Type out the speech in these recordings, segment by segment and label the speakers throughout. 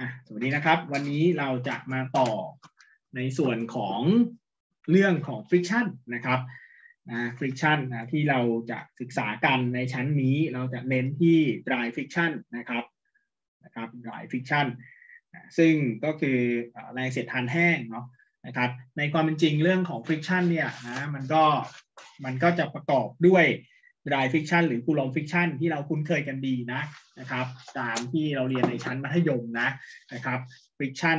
Speaker 1: สวัสดีนะครับวันนี้เราจะมาต่อในส่วนของเรื่องของ friction นะครับfriction ที่เราจะศึกษากันในชั้นนี้เราจะเน้นที่ dry friction นะครับ dry friction ซึ่งก็คือแรงเสียดทานแห้งเนาะนะครับในความเป็นจริงเรื่องของ friction เนี่ยมันก็จะประกอบด้วย dry friction หรือ Coulomb friction ที่เราคุ้นเคยกันดีนะครับตามที่เราเรียนในชั้นมัธยมนะครับ friction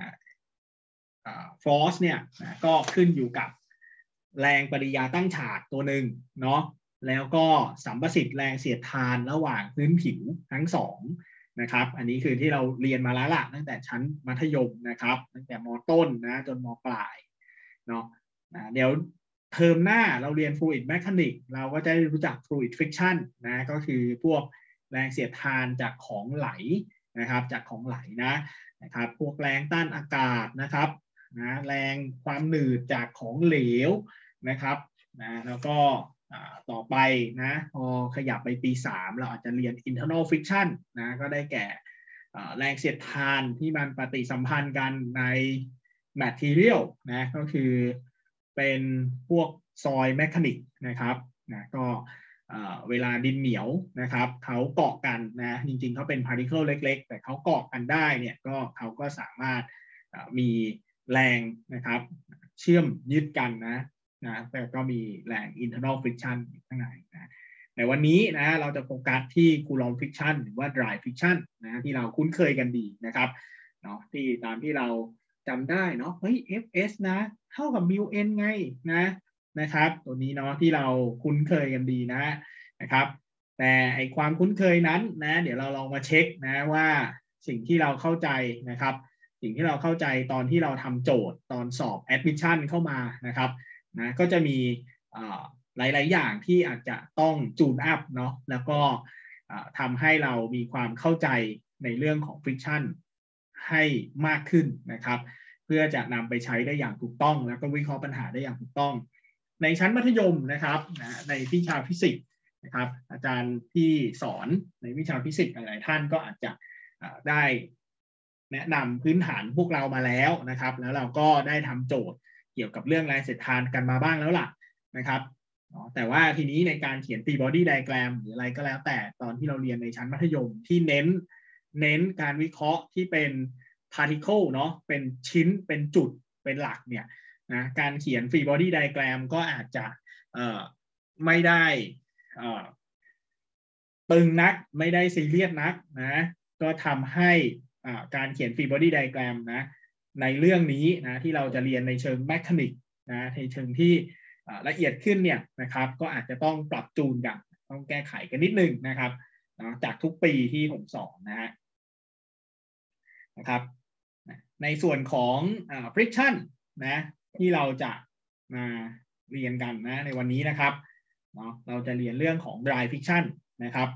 Speaker 1: force เนี่ยก็ขึ้นอยู่กับแรงปฏิกิริยาตั้งฉากตัวหนึ่งเนาะแล้วก็สัมประสิทธิ์แรงเสียดทานระหว่างพื้นผิวทั้งสองนะครับอันนี้คือที่เราเรียนมาแล้วล่ะตั้งแต่ชั้นมัธยมนะครับตั้งแต่ม.ต้นจนม.ปลายเนาะเดี๋ยวเทอมหน้าเราเรียน fluid mechanics เราก็จะรู้จัก fluid friction ก็คือพวกแรงเสียดทานจากของไหลนะครับจากของไหลนะครับพวกแรงต้านอากาศนะครับแรงความหนืดจากของเหลวนะครับแล้วก็ต่อไปพอขยับไปปี3เราอาจจะเรียน internal friction ก็ได้แก่แรงเสียดทานที่มันปฏิสัมพันธ์กันใน material ก็คือเป็นพวก soil mechanics นะครับก็เวลาดินเหนียวนะครับเขาเกาะกันจริงๆเขาเป็น particle เล็กๆแต่เขาเกาะกันได้เนี่ยก็เขาก็สามารถมีแรงนะครับเชื่อมยึดกันแต่ก็มีแรง internal friction ข้างในในวันนี้เราจะโฟกัสที่ Coulomb friction หรือว่า dry friction ที่เราคุ้นเคยกันดีนะครับที่ตามที่เราจำได้เฮ้ย Fs เท่ากับ μn ไงนะครับตัวนี้ที่เราคุ้นเคยกันดีนะครับแต่ไอความคุ้นเคยนั้นเดี๋ยวเราลองมาเช็คว่าสิ่งที่เราเข้าใจนะครับสิ่งที่เราเข้าใจตอนที่เราทำโจทย์ตอนสอบ admission เข้ามานะครับก็จะมีหลายๆอย่างที่อาจจะต้องจูนอัพแล้วก็ทำให้เรามีความเข้าใจในเรื่องของ friction ให้มากขึ้นนะครับเพื่อจะนำไปใช้ได้อย่างถูกต้องแล้วก็วิเคราะห์ปัญหาได้อย่างถูกต้องในชั้นมัธยมนะครับในวิชาฟิสิกส์นะครับอาจารย์ที่สอนในวิชาฟิสิกส์หลายท่านก็อาจจะได้แนะนำพื้นฐานพวกเรามาแล้วนะครับแล้วเราก็ได้ทำโจทย์เกี่ยวกับเรื่องแรงเสียดทานกันมาบ้างแล้วล่ะนะครับแต่ว่าทีนี้ในการเขียน free body diagram หรืออะไรก็แล้วแต่ตอนที่เราเรียนในชั้นมัธยมที่เน้นการวิเคราะห์ที่เป็น particle เป็นชิ้นเป็นจุดเป็นหลักเนี่ยการเขียน free body diagram ก็อาจจะไม่ได้ตึงนักไม่ได้ซีเรียสนักก็ทำให้การเขียน free body diagram ในเรื่องนี้ที่เราจะเรียนในเชิง mechanics ในเชิงที่ละเอียดขึ้นเนี่ยนะครับก็อาจจะต้องปรับจูนกันต้องแก้ไขกันนิดนึงนะครับจากทุกปีที่ผมสอนนะครับในส่วนของ friction ที่เราจะมาเรียนกันในวันนี้นะครับเราจะเรียนเรื่องของ dry friction นะครับ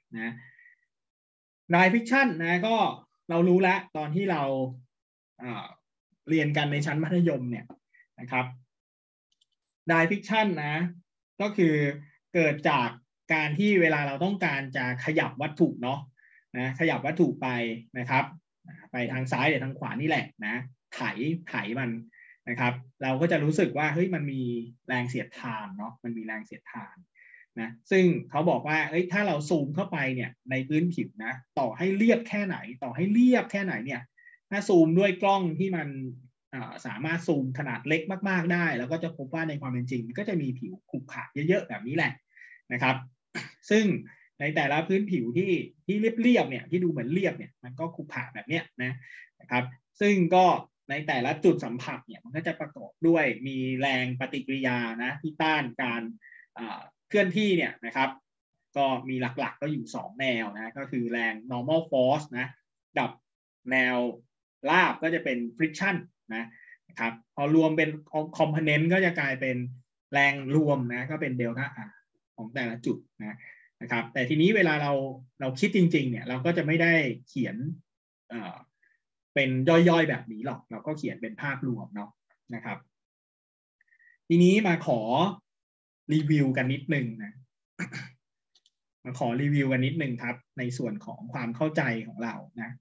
Speaker 1: dry friction ก็เรารู้แล้วตอนที่เราเรียนกันในชั้นมัธยมเนี่ยนะครับ dry friction ก็คือเกิดจากการที่เวลาเราต้องการจะขยับวัตถุขยับวัตถุไปนะครับไปทางซ้ายหรือทางขวานี่แหละไถมันนะครับเราก็จะรู้สึกว่าเฮ้ยมันมีแรงเสียดทานมันมีแรงเสียดทานซึ่งเขาบอกว่าถ้าเราซูมเข้าไปเนี่ยในพื้นผิวต่อให้เรียบแค่ไหนเนี่ยถ้าซูมด้วยกล้องที่มันสามารถซูมขนาดเล็กมากๆได้แล้วก็จะพบว่าในความเป็นจริงก็จะมีผิวขรุขระเยอะๆแบบนี้แหละนะครับซึ่งในแต่ละพื้นผิวที่เรียบเนี่ยที่ดูเหมือนเรียบเนี่ยมันก็ขรุขระแบบเนี้ยนะครับซึ่งก็ในแต่ละจุดสัมผัสเนี่ยมันก็จะประกอบด้วยมีแรงปฏิกิริยาที่ต้านการเคลื่อนที่เนี่ยนะครับก็มีหลักๆก็อยู่2แนวก็คือแรง normal force กับแนวราบก็จะเป็น friction นะครับพอรวมเป็น component ก็จะกลายเป็นแรงรวมก็เป็นเดลต้า R ของแต่ละจุดนะครับแต่ทีนี้เวลาเราคิดจริงๆเนี่ยเราก็จะไม่ได้เขียนเป็นย่อยๆแบบนี้หรอกเราก็เขียนเป็นภาพรวมนะครับทีนี้มาขอรีวิวกันนิดนึงมาขอรีวิวกันนิดนึงครับในส่วนของความเข้าใจของเรานะ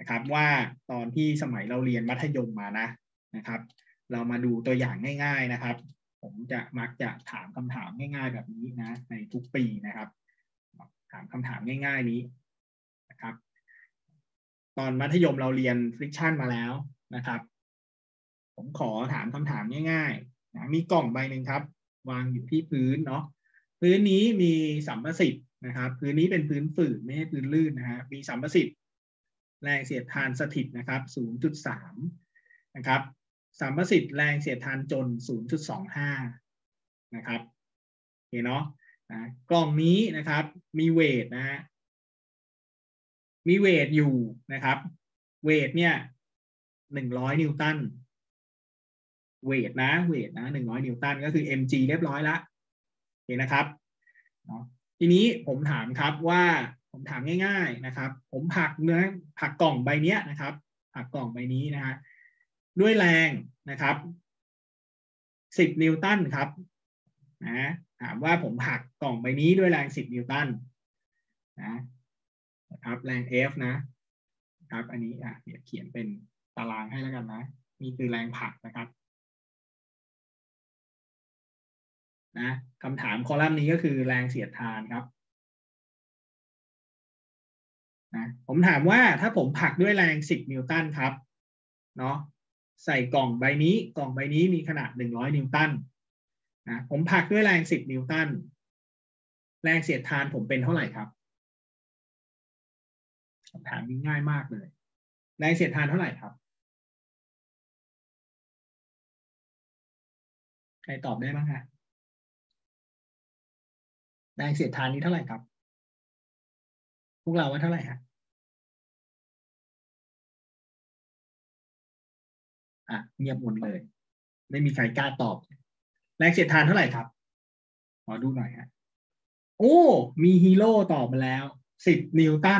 Speaker 1: นะครับว่าตอนที่สมัยเราเรียนมัธยมมานะครับเรามาดูตัวอย่างง่ายๆนะครับผมจะมักจะถามคำถามง่ายๆแบบนี้นะในทุกปีนะครับถามคำถามง่ายๆนี้นะครับตอนมัธยมเราเรียน friction มาแล้วนะครับผมขอถามคำถามง่ายๆนะมีกล่องใบหนึ่งครับวางอยู่ที่พื้นเนาะพื้นนี้มีสัมประสิทธิ์นะครับพื้นนี้เป็นพื้นฝืดไม่ใช่พื้นลื่นนะฮะมีสัมประสิทธิ์แรงเสียดทานสถิตนะครับ 0.3 นะครับสัมประสิทธิ์แรงเสียดทานจน 0.25 นะครับโอเคเนาะกล่องนี้นะครับมีเวทนะฮะมีเวทอยู่นะครับเวทเนี่ย100 นิวตันเวทนะ100 นิวตันก็คือ mg เรียบร้อยละโอเคนะครับเนาะทีนี้ผมถามครับว่าผมถามง่ายๆนะครับผมผลักกล่องใบนี้นะครับผลักกล่องใบนี้นะฮะด้วยแรงนะครับ10 นิวตันครับถามว่าผมผลักกล่องใบนี้ด้วยแรง10 นิวตันนะครับแรง F นะครับอันนี้เดี๋ยวเขียนเป็นตารางให้แล้วกันนะนี่คือแรงผลักนะครับคำถามคอลัมน์นี้ก็คือแรงเสียดทานครับผมถามว่าถ้าผมผลักด้วยแรง10 นิวตันครับเนาะใส่กล่องใบนี้มีขนาด100 นิวตันผมผลักด้วยแรง10 นิวตันแรงเสียดทานผมเป็นเท่าไหร่ครับคำถามนี้ง่ายมากเลยแรงเสียดทานเท่าไหร่ครับใครตอบได้บ้างฮะแรงเสียดทานนี้เท่าไหร่ครับพวกเราว่าเท่าไหร่ฮะเงียบหมดเลยไม่มีใครกล้าตอบแรงเสียดทานเท่าไหร่ครับขอดูหน่อยฮะโอ้มีฮีโร่ตอบมาแล้ว10 นิวตัน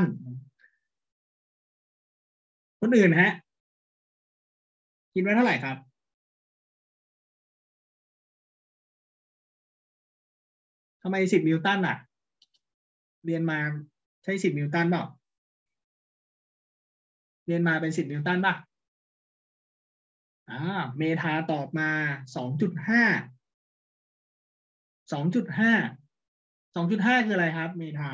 Speaker 1: คนอื่นฮะคิดว่าเท่าไหร่ครับทำไม10 นิวตันเรียนมาใช่10 นิวตันเปล่าเรียนมาเป็น10 นิวตันป่ะเมธาตอบมา2.5 2.5 คืออะไรครับเมธา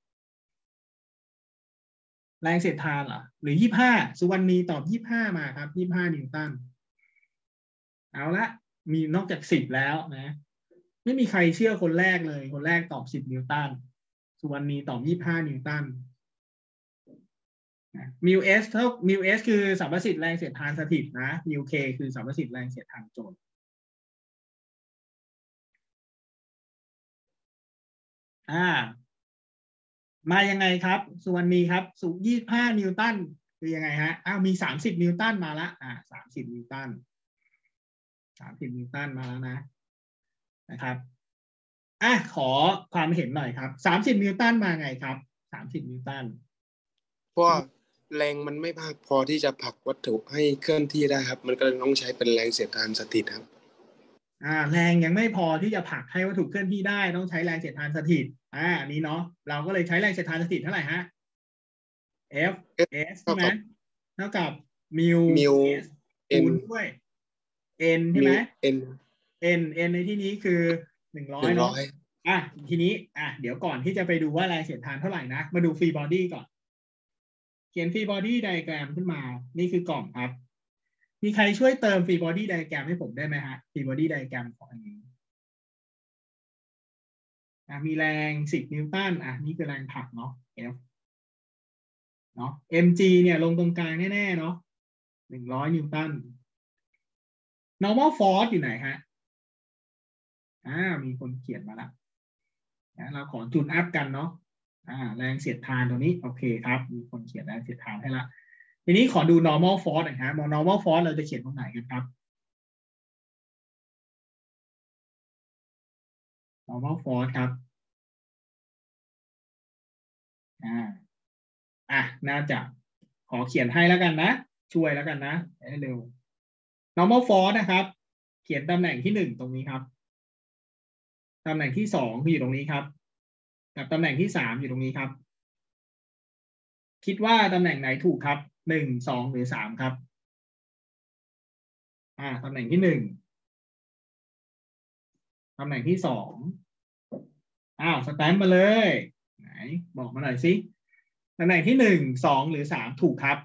Speaker 1: แรงเสียดทานเหรอหรือ25สุวรรณีตอบ25มาครับ25 นิวตันเอาละมีนอกจาก10แล้วนะไม่มีใครเชื่อคนแรกเลยคนแรกตอบ10 นิวตันสุวรรณีตอบ25 นิวตันมิวเอสคือสัมประสิทธิ์แรงเสียดทานสถิตนะมิวเคคือสัมประสิทธิ์แรงเสียดทานโจทย์มายังไงครับสุวรรณีครับสูง25 นิวตันคือยังไงฮะมี30 นิวตันมาละ30 นิวตัน30 นิวตันมาแล้วนะครับขอความเห็นหน่อยครับ30 นิวตันมาไงครับ30 นิวตัน
Speaker 2: เพราะแรงมันไม่มากพอที่จะผลักวัตถุให้เคลื่อนที่ได้ครับมันก็เลยต้องใช้เป็นแรงเสียดทานสถิตครับ
Speaker 1: แรงยังไม่พอที่จะผลักให้วัตถุเคลื่อนที่ได้ต้องใช้แรงเสียดทานสถิตอันนี้เนาะเราก็เลยใช้แรงเสียดทานสถิตเท่าไหร่ฮะ F S ใช่ไหมเท่ากับมิว S คูณด้วย N ใช่ไหม N ในที่นี้คือ100เนาะทีนี้เดี๋ยวก่อนที่จะไปดูว่าแรงเสียดทานเท่าไหร่นะมาดูฟรีบอดี้ก่อนเขียนฟรีบอดี้ไดอะแกรมขึ้นมานี่คือกล่องครับมีใครช่วยเติมฟรีบอดี้ไดอะแกรมให้ผมได้ไหมฮะฟรีบอดี้ไดอะแกรมของอันนี้มีแรง10 นิวตันนี่คือแรงผลักเนาะ F เนาะ mg เนี่ยลงตรงกลางแน่ๆเนาะ100 นิวตัน normal force อยู่ไหนฮะมีคนเขียนมาแล้วเราขอจูนอัพกันเนาะแรงเสียดทานตัวนี้โอเคครับมีคนเขียนแรงเสียดทานให้ละทีนี้ขอดู normal force หน่อยฮะ normal force เราจะเขียนตรงไหนกันครับ normal force ครับน่าจะขอเขียนให้แล้วกันนะช่วยแล้วกันนะให้เร็ว normal force นะครับเขียนตำแหน่งที่1ตรงนี้ครับตำแหน่งที่2อยู่ตรงนี้ครับกับตำแหน่งที่3อยู่ตรงนี้ครับคิดว่าตำแหน่งไหนถูกครับ1 2หรือ3ครับตำแหน่งที่1ตำแหน่งที่2สแตมป์มาเลยไหนบอกมาหน่อยสิตำแหน่งที่1 2หรือ3ถูกครับ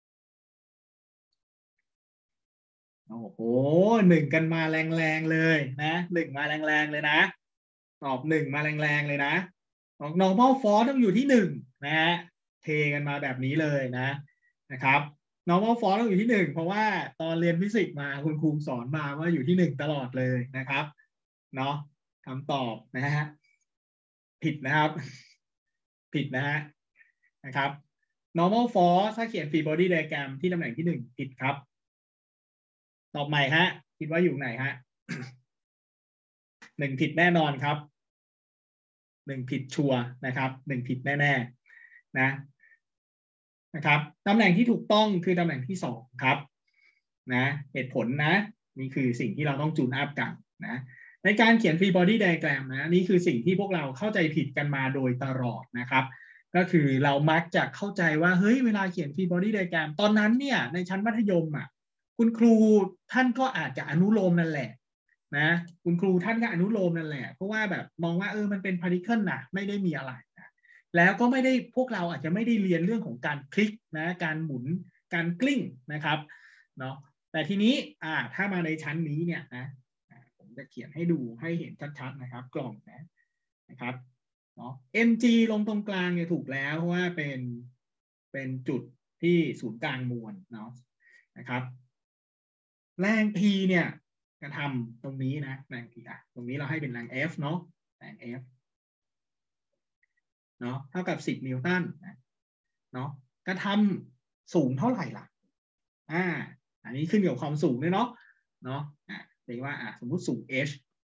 Speaker 1: โอ้โห1กันมาแรงๆเลยนะ1มาแรงๆเลยนะตอบ1มาแรงๆเลยนะบอก normal force ต้องอยู่ที่1นะฮะเทกันมาแบบนี้เลยนะครับ normal force ต้องอยู่ที่1เพราะว่าตอนเรียนฟิสิกส์มาคุณครูสอนมาว่าอยู่ที่1ตลอดเลยนะครับเนาะคำตอบนะฮะผิดนะครับผิดนะครับ normal force ถ้าเขียน free body diagram ที่ตำแหน่งที่1ผิดครับตอบใหม่ฮะคิดว่าอยู่ไหนฮะ1ผิดแน่นอนครับ1ผิดชัวร์นะครับ1ผิดแน่ๆนะครับตำแหน่งที่ถูกต้องคือตำแหน่งที่2ครับเหตุผลนี่คือสิ่งที่เราต้องจูนอัพกันในการเขียน free body diagram นี่คือสิ่งที่พวกเราเข้าใจผิดกันมาโดยตลอดนะครับก็คือเรามักจะเข้าใจว่าเฮ้ยเวลาเขียน free body diagram ตอนนั้นเนี่ยในชั้นมัธยมคุณครูท่านก็อาจจะอนุโลมนั่นแหละคุณครูท่านก็อนุโลมนั่นแหละเพราะว่าแบบมองว่ามันเป็น particle ไม่ได้มีอะไรแล้วก็ไม่ได้พวกเราอาจจะไม่ได้เรียนเรื่องของการคลิกการหมุนการกลิ้งนะครับเนาะแต่ทีนี้ถ้ามาในชั้นนี้เนี่ยผมจะเขียนให้ดูให้เห็นชัดๆนะครับกล่องนะครับเนาะ mg ลงตรงกลางเนี่ยถูกแล้วเพราะว่าเป็นจุดที่ศูนย์กลางมวลเนาะนะครับแรง p เนี่ยกระทำตรงนี้แรง p ตรงนี้เราให้เป็นแรง f เนาะแรง fเนาะเท่ากับ10นิวตันเนาะกระทำสูงเท่าไหร่ล่ะอันนี้ขึ้นกับความสูงด้วยเนาะเรียกว่าสมมุติสูง h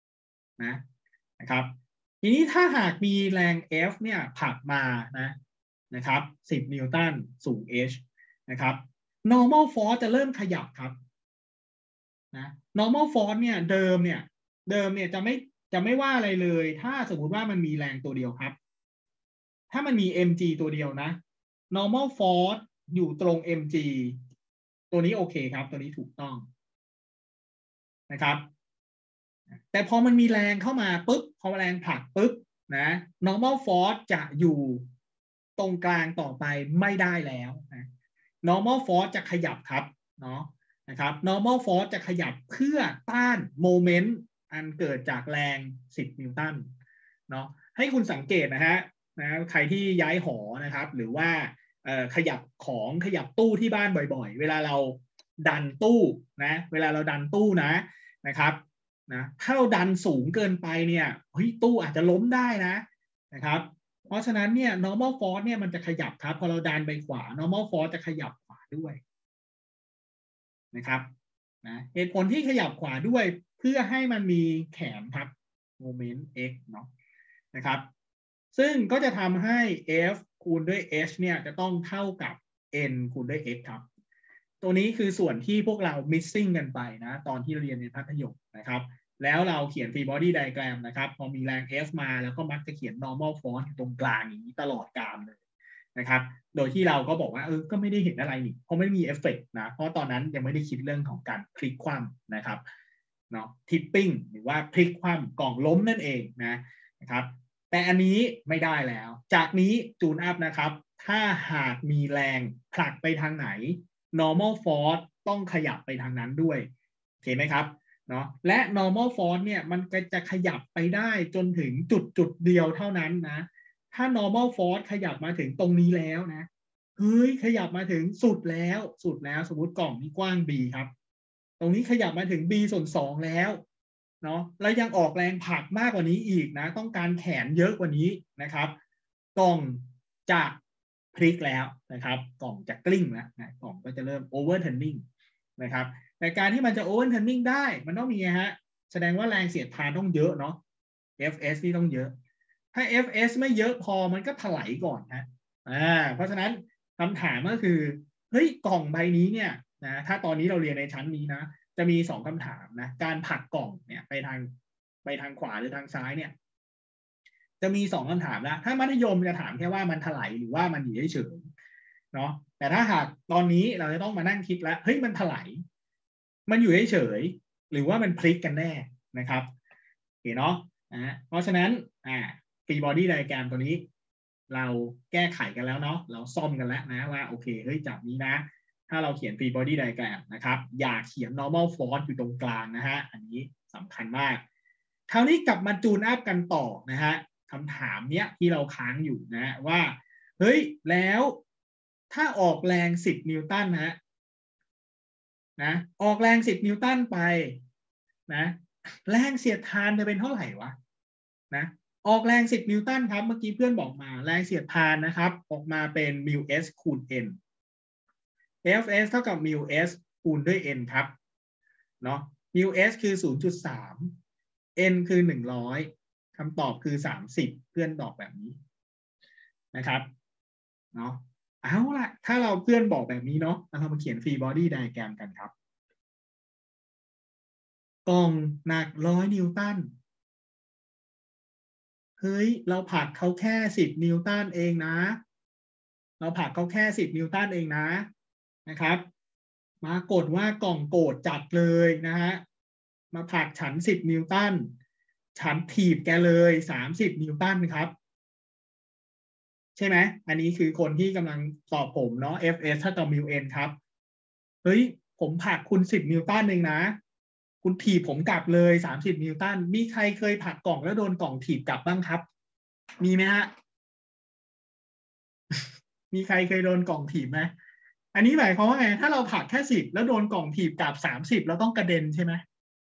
Speaker 1: นะครับทีนี้ถ้าหากมีแรง F เนี่ยผลักมานะครับ10นิวตันสูง h นะครับ normal force จะเริ่มขยับครับnormal force เนี่ยเดิมเนี่ยจะไม่ว่าอะไรเลยถ้าสมมุติว่ามันมีแรงตัวเดียวครับถ้ามันมี mg ตัวเดียวnormal force อยู่ตรง mg ตัวนี้โอเคครับตัวนี้ถูกต้องนะครับแต่พอมันมีแรงเข้ามาปุ๊บพอแรงผลักปุ๊บnormal force จะอยู่ตรงกลางต่อไปไม่ได้แล้วnormal force จะขยับครับนะครับ normal force จะขยับเพื่อต้านโมเมนต์อันเกิดจากแรง10นิวตันให้คุณสังเกตใครที่ย้ายหอนะครับหรือว่าขยับของขยับตู้ที่บ้านบ่อยๆเวลาเราดันตู้เวลาเราดันตู้นะครับถ้าเราดันสูงเกินไปเนี่ยตู้อาจจะล้มได้นะครับเพราะฉะนั้นเนี่ย normal force เนี่ยมันจะขยับครับพอเราดันไปขวา normal force จะขยับขวาด้วยนะครับเหตุผลที่ขยับขวาด้วยเพื่อให้มันมีแขนครับโมเมนต์ x นะครับซึ่งก็จะทำให้ F คูณด้วย h เนี่ยจะต้องเท่ากับ n คูณด้วย x ครับตัวนี้คือส่วนที่พวกเรา missing กันไปตอนที่เรียนในมัธยมนะครับแล้วเราเขียน free body diagram นะครับพอมีแรง F มาแล้วก็มักจะเขียน normal force ตรงกลางอย่างนี้ตลอดกาลเลยนะครับโดยที่เราก็บอกว่าก็ไม่ได้เห็นอะไรนี่เพราะไม่มีเอฟเฟกต์เพราะตอนนั้นยังไม่ได้คิดเรื่องของการพลิกคว่ำนะครับทิปปิ้งหรือว่าพลิกคว่ำกล่องล้มนั่นเองนะครับแต่อันนี้ไม่ได้แล้วจากนี้จูนอัพนะครับถ้าหากมีแรงผลักไปทางไหน normal force ต้องขยับไปทางนั้นด้วยโอเคไหมครับและ normal force เนี่ยมันจะขยับไปได้จนถึงจุดเดียวเท่านั้นถ้า normal force ขยับมาถึงตรงนี้แล้วขยับมาถึงสุดแล้วสมมติกล่องนี้กว้าง b ครับตรงนี้ขยับมาถึง b ส่วน2แล้วแล้วยังออกแรงผลักมากกว่านี้อีกต้องการแขนเยอะกว่านี้นะครับกล่องจะพลิกแล้วนะครับกล่องจะกลิ้งแล้วกล่องก็จะเริ่ม overturning นะครับแต่การที่มันจะ overturning ได้มันต้องมีแสดงว่าแรงเสียดทานต้องเยอะFs นี่ต้องเยอะถ้า Fs ไม่เยอะพอมันก็ถลายก่อนเพราะฉะนั้นคำถามก็คือกล่องใบนี้เนี่ยถ้าตอนนี้เราเรียนในชั้นนี้จะมี2คำถามการผลักกล่องเนี่ยไปทางขวาหรือทางซ้ายเนี่ยจะมี2คำถามถ้ามัธยมจะถามแค่ว่ามันถลายหรือว่ามันอยู่เฉยเนาะแต่ถ้าหากตอนนี้เราจะต้องมานั่งคิดแล้วเฮ้ยมันถลายมันอยู่เฉยๆหรือว่ามันพลิกกันแน่นะครับโอเคเนาะเพราะฉะนั้นฟรีบอดี้ไดอะแกรมตัวนี้เราแก้ไขกันแล้วเนาะเราซ่อมกันแล้วนะว่าโอเคเฮ้ยจากนี้นะถ้าเราเขียนฟรีบอดี้ไดอะแกรมนะครับอย่าเขียน normal force อยู่ตรงกลางนะฮะอันนี้สำคัญมากคราวนี้กลับมาจูนอัพกันต่อนะฮะคำถามเนี้ยที่เราค้างอยู่นะว่าเฮ้ยแล้วถ้าออกแรง10นิวตันนะออกแรง10นิวตันไปนะแรงเสียดทานจะเป็นเท่าไหร่วะนะออกแรง10นิวตันครับเมื่อกี้เพื่อนบอกมาแรงเสียดทานนะครับออกมาเป็นมิว s คูณ n Fs เท่ากับมิว s คูณด้วย n ครับเนาะมิว s คือ 0.3 n คือ100คำตอบคือ30เพื่อนตอบแบบนี้นะครับเนาะเอาล่ะถ้าเราเพื่อนบอกแบบนี้เนาะเรามาเขียนฟรีบอดี้ไดอะแกรมกันครับกล่องหนัก100นิวตันเฮ้ยเราผลักเขาแค่10นิวตันเองนะเราผลักเขาแค่10นิวตันเองนะครับมากดว่ากล่องโกรธจัดเลยนะฮะมาผลักฉัน10นิวตันฉันถีบแกเลย30นิวตันครับใช่ไหมอันนี้คือคนที่กำลังตอบผมเนาะ Fs เท่ากับมิว n ครับเฮ้ยผมผลักคุณ10นิวตันเองนะคุณถีบผมกลับเลย30นิวตันมีใครเคยผลักกล่องแล้วโดนกล่องถีบกลับบ้างครับมีไหมฮะมีใครเคยโดนกล่องถีบไหมอันนี้หมายความว่าไงถ้าเราผลักแค่10แล้วโดนกล่องถีบกลับ30เราต้องกระเด็นใช่ไหม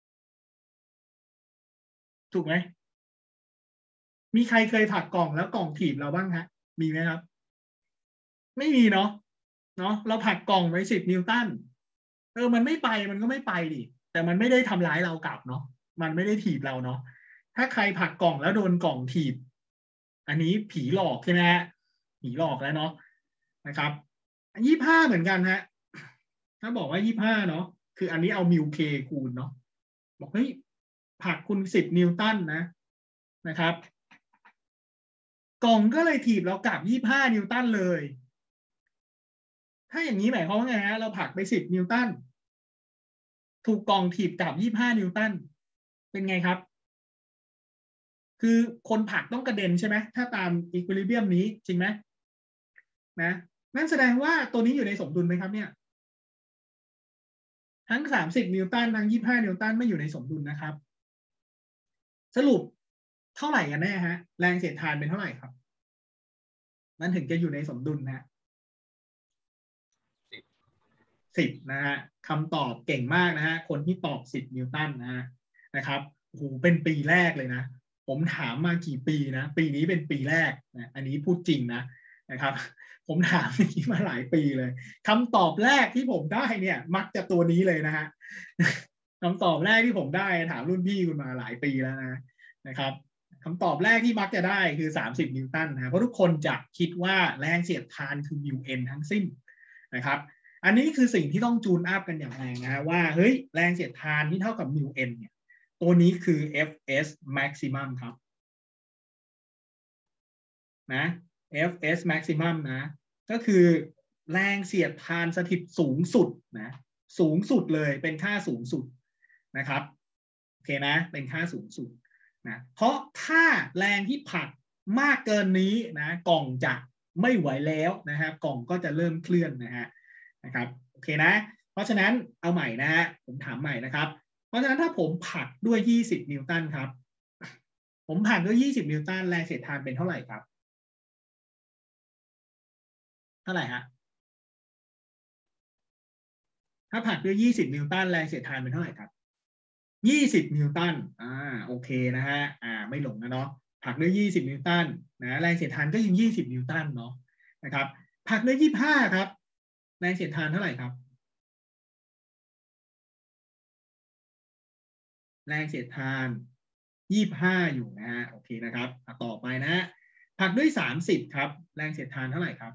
Speaker 1: ถูกไหมมีใครเคยผลักกล่องแล้วกล่องถีบเราบ้างฮะมีไหมครับไม่มีเนาะเราผลักกล่องไป10นิวตันมันไม่ไปมันก็ไม่ไปดิแต่มันไม่ได้ทำร้ายเรากลับเนาะมันไม่ได้ถีบเราเนาะถ้าใครผลักกล่องแล้วโดนกล่องถีบอันนี้ผีหลอกใช่ไหมฮะผีหลอกแล้วเนาะนะครับ25เหมือนกันฮะถ้าบอกว่า25เนาะคืออันนี้เอามิวเคคูณเนาะบอกเฮ้ยผลักคุณ10นิวตันนะครับกล่องก็เลยถีบเรากลับ25นิวตันเลยถ้าอย่างนี้หมายความว่าไงฮะเราผลักไป10นิวตันถูกกล่องถีบกลับ25นิวตันเป็นไงครับคือคนผลักต้องกระเด็นใช่ไหมถ้าตามอีควิลิเบียมนี้จริงไหมนะนั่นแสดงว่าตัวนี้อยู่ในสมดุลไหมครับเนี่ยทั้ง30นิวตันทั้ง25นิวตันไม่อยู่ในสมดุลนะครับสรุปเท่าไหร่กันแน่ฮะแรงเสียดทานเป็นเท่าไหร่ครับมันถึงจะอยู่ในสมดุลนะ10นะฮะคำตอบเก่งมากนะฮะคนที่ตอบ10นิวตันนะครับโอ้โหเป็นปีแรกเลยนะผมถามมากี่ปีนะปีนี้เป็นปีแรกนะอันนี้พูดจริงนะครับผมถามอย่างนี้มาหลายปีเลยคำตอบแรกที่ผมได้เนี่ยมักจะตัวนี้เลยนะฮะคำตอบแรกที่ผมได้ถามรุ่นพี่คุณมาหลายปีแล้วนะครับคำตอบแรกที่มักจะได้คือ30นิวตันนะเพราะทุกคนจะคิดว่าแรงเสียดทานคือมิวเอ็นทั้งสิ้นนะครับอันนี้คือสิ่งที่ต้องจูนอัพกันอย่างแรงนะว่าเฮ้ยแรงเสียดทานที่เท่ากับมิวเอ็นเนี่ยตัวนี้คือ Fs maximum ครับนะ Fs maximum นะก็คือแรงเสียดทานสถิตสูงสุดนะสูงสุดเลยเป็นค่าสูงสุดนะครับโอเคนะเป็นค่าสูงสุดนะเพราะถ้าแรงที่ผลักมากเกินนี้นะกล่องจะไม่ไหวแล้วนะครับกล่องก็จะเริ่มเคลื่อนนะครับโอเคนะเพราะฉะนั้นเอาใหม่นะฮะผมถามใหม่นะครับเพราะฉะนั้นถ้าผมผลักด้วย20นิวตันครับผมผลักด้วย20นิวตันแรงเสียดทานเป็นเท่าไหร่ครับเท่าไหร่ฮะถ้าผลักด้วย20นิวตันแรงเสียดทานเป็นเท่าไหร่ครับ20นิวตันโอเคนะฮะไม่หลงนะเนาะผลักด้วย20นิวตันนะแรงเสียดทานก็ยัง20นิวตันเนาะนะครับผลักด้วย25ครับแรงเสียดทานเท่าไหร่ครับแรงเสียดทาน25อยู่นะฮะโอเคนะครับต่อไปนะผลักด้วย30ครับแรงเสียดทานเท่าไหร่ครับ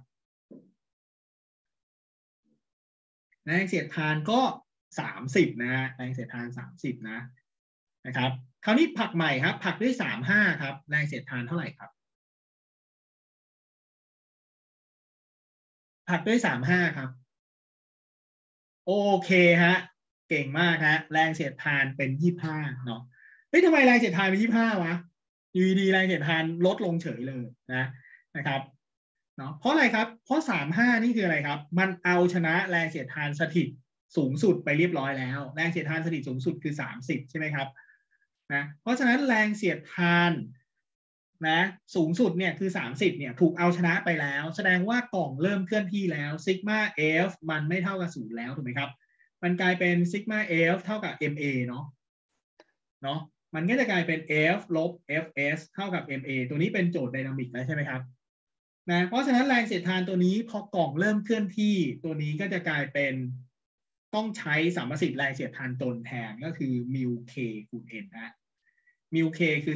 Speaker 1: แรงเสียดทานก็30นะฮะแรงเสียดทาน30นะครับคราวนี้ผลักใหม่ครับผลักด้วย35ครับแรงเสียดทานเท่าไหร่ครับผลักด้วย35ครับโอเคฮะเก่งมากฮะแรงเสียดทานเป็น25เนาะเฮ้ยทำไมแรงเสียดทานเป็น25วะอยู่ดีแรงเสียดทานลดลงเฉยเลยนะครับเนาะเพราะอะไรครับเพราะ35นี่คืออะไรครับมันเอาชนะแรงเสียดทานสถิตสูงสุดไปเรียบร้อยแล้วแรงเสียดทานสถิตสูงสุดคือ30ใช่ไหมครับนะเพราะฉะนั้นแรงเสียดทานนะสูงสุดเนี่ยคือ30เนี่ยถูกเอาชนะไปแล้วแสดงว่ากล่องเริ่มเคลื่อนที่แล้วซิกมา F มันไม่เท่ากับ0แล้วถูกไหมครับมันกลายเป็นซิกมา F เท่ากับ MA เนาะมันก็จะกลายเป็น F ลบ Fs เท่ากับ MA ตัวนี้เป็นโจทย์ไดนามิกแล้วใช่ไหมครับนะเพราะฉะนั้นแรงเสียดทานตัวนี้พอกล่องเริ่มเคลื่อนที่ตัวนี้ก็จะกลายเป็นต้องใช้สัมประสิทธิ์แรงเสียดทานตนแทนก็คือมิว K คูณ N นะมิว K คือ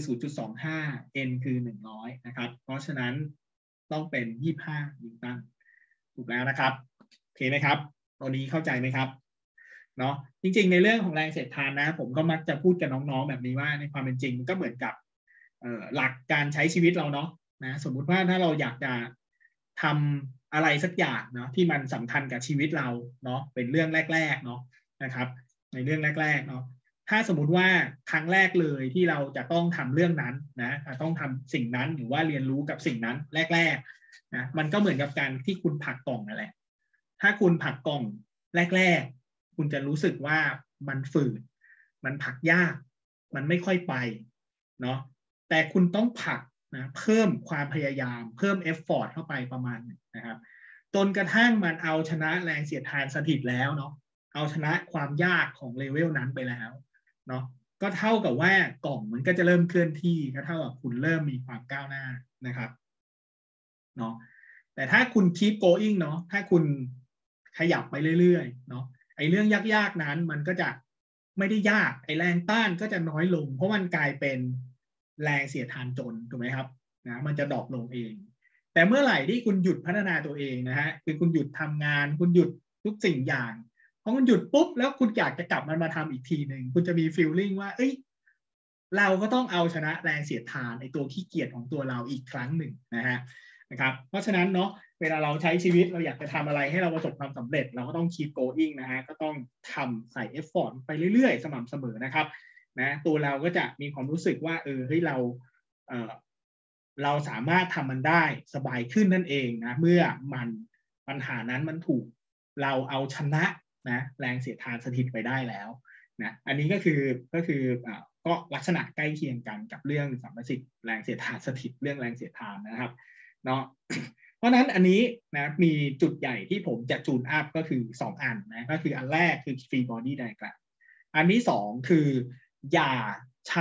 Speaker 1: 0.25 N คือ100นะครับเพราะฉะนั้นต้องเป็น25นิวตันถูกแล้วนะครับโอเคไหมครับตอนนี้เข้าใจไหมครับเนาะจริงๆในเรื่องของแรงเสียดทานนะผมก็มักจะพูดกับน้องๆแบบนี้ว่าในความเป็นจริงมันก็เหมือนกับหลักการใช้ชีวิตเราเนาะนะสมมุติว่าถ้าเราอยากจะทำอะไรสักอย่างเนาะที่มันสำคัญกับชีวิตเราเนาะเป็นเรื่องแรกๆเนาะนะครับในเรื่องแรกๆเนาะถ้าสมมุติว่าครั้งแรกเลยที่เราจะต้องทำเรื่องนั้นนะต้องทำสิ่งนั้นหรือว่าเรียนรู้กับสิ่งนั้นแรกๆนะมันก็เหมือนกับการที่คุณผลักกล่องนั่นแหละถ้าคุณผลักกล่องแรกๆคุณจะรู้สึกว่ามันฝืดมันผลักยากมันไม่ค่อยไปเนาะแต่คุณต้องผลักนะเพิ่มความพยายามเพิ่มเอฟฟอร์ตเข้าไปประมาณนึงนะครับจนกระทั่งมันเอาชนะแรงเสียดทานสถิตแล้วเนาะเอาชนะความยากของเลเวลนั้นไปแล้วเนาะก็เท่ากับว่ากล่องมันก็จะเริ่มเคลื่อนที่ก็เท่ากับคุณเริ่มมีความก้าวหน้านะครับเนาะแต่ถ้าคุณ keep going เนาะถ้าคุณขยับไปเรื่อยๆเนาะไอ้เรื่องยากๆนั้นมันก็จะไม่ได้ยากไอ้แรงต้านก็จะน้อยลงเพราะมันกลายเป็นแรงเสียดทานจนถูกไหมครับนะมันจะดรอปลงเองแต่เมื่อไหร่ที่คุณหยุดพัฒนาตัวเองนะฮะคือคุณหยุดทำงานคุณหยุดทุกสิ่งอย่างพอคุณหยุดปุ๊บแล้วคุณอยากจะกลับมันมาทำอีกทีหนึ่งคุณจะมี feeling ว่าเอ้ยเราก็ต้องเอาชนะแรงเสียดทานไอ้ตัวขี้เกียจของตัวเราอีกครั้งหนึ่งนะครับเพราะฉะนั้นเนาะเวลาเราใช้ชีวิตเราอยากจะทำอะไรให้เราประสบความสำเร็จเราก็ต้อง keep going นะฮะก็ต้องทำใส่ effort ไปเรื่อยๆสม่ำเสมอนะครับนะตัวเราก็จะมีความรู้สึกว่าเฮ้ยเราสามารถทำมันได้สบายขึ้นนั่นเองนะเมื่อปัญหานั้นมันถูกเราเอาชนะนะแรงเสียดทานสถิตไปได้แล้วนะอันนี้ก็คือก็ลักษณะใกล้เคียงกันกับเรื่องสัมประสิทธิ์แรงเสียดทานสถิตเรื่องแรงเสียดทานนะครับเนาะเพราะนั้นอันนี้นะมีจุดใหญ่ที่ผมจะจูนอัพก็คือ2อันนะก็คืออันแรกคือ free body diagram อันที่2คืออย่าใช้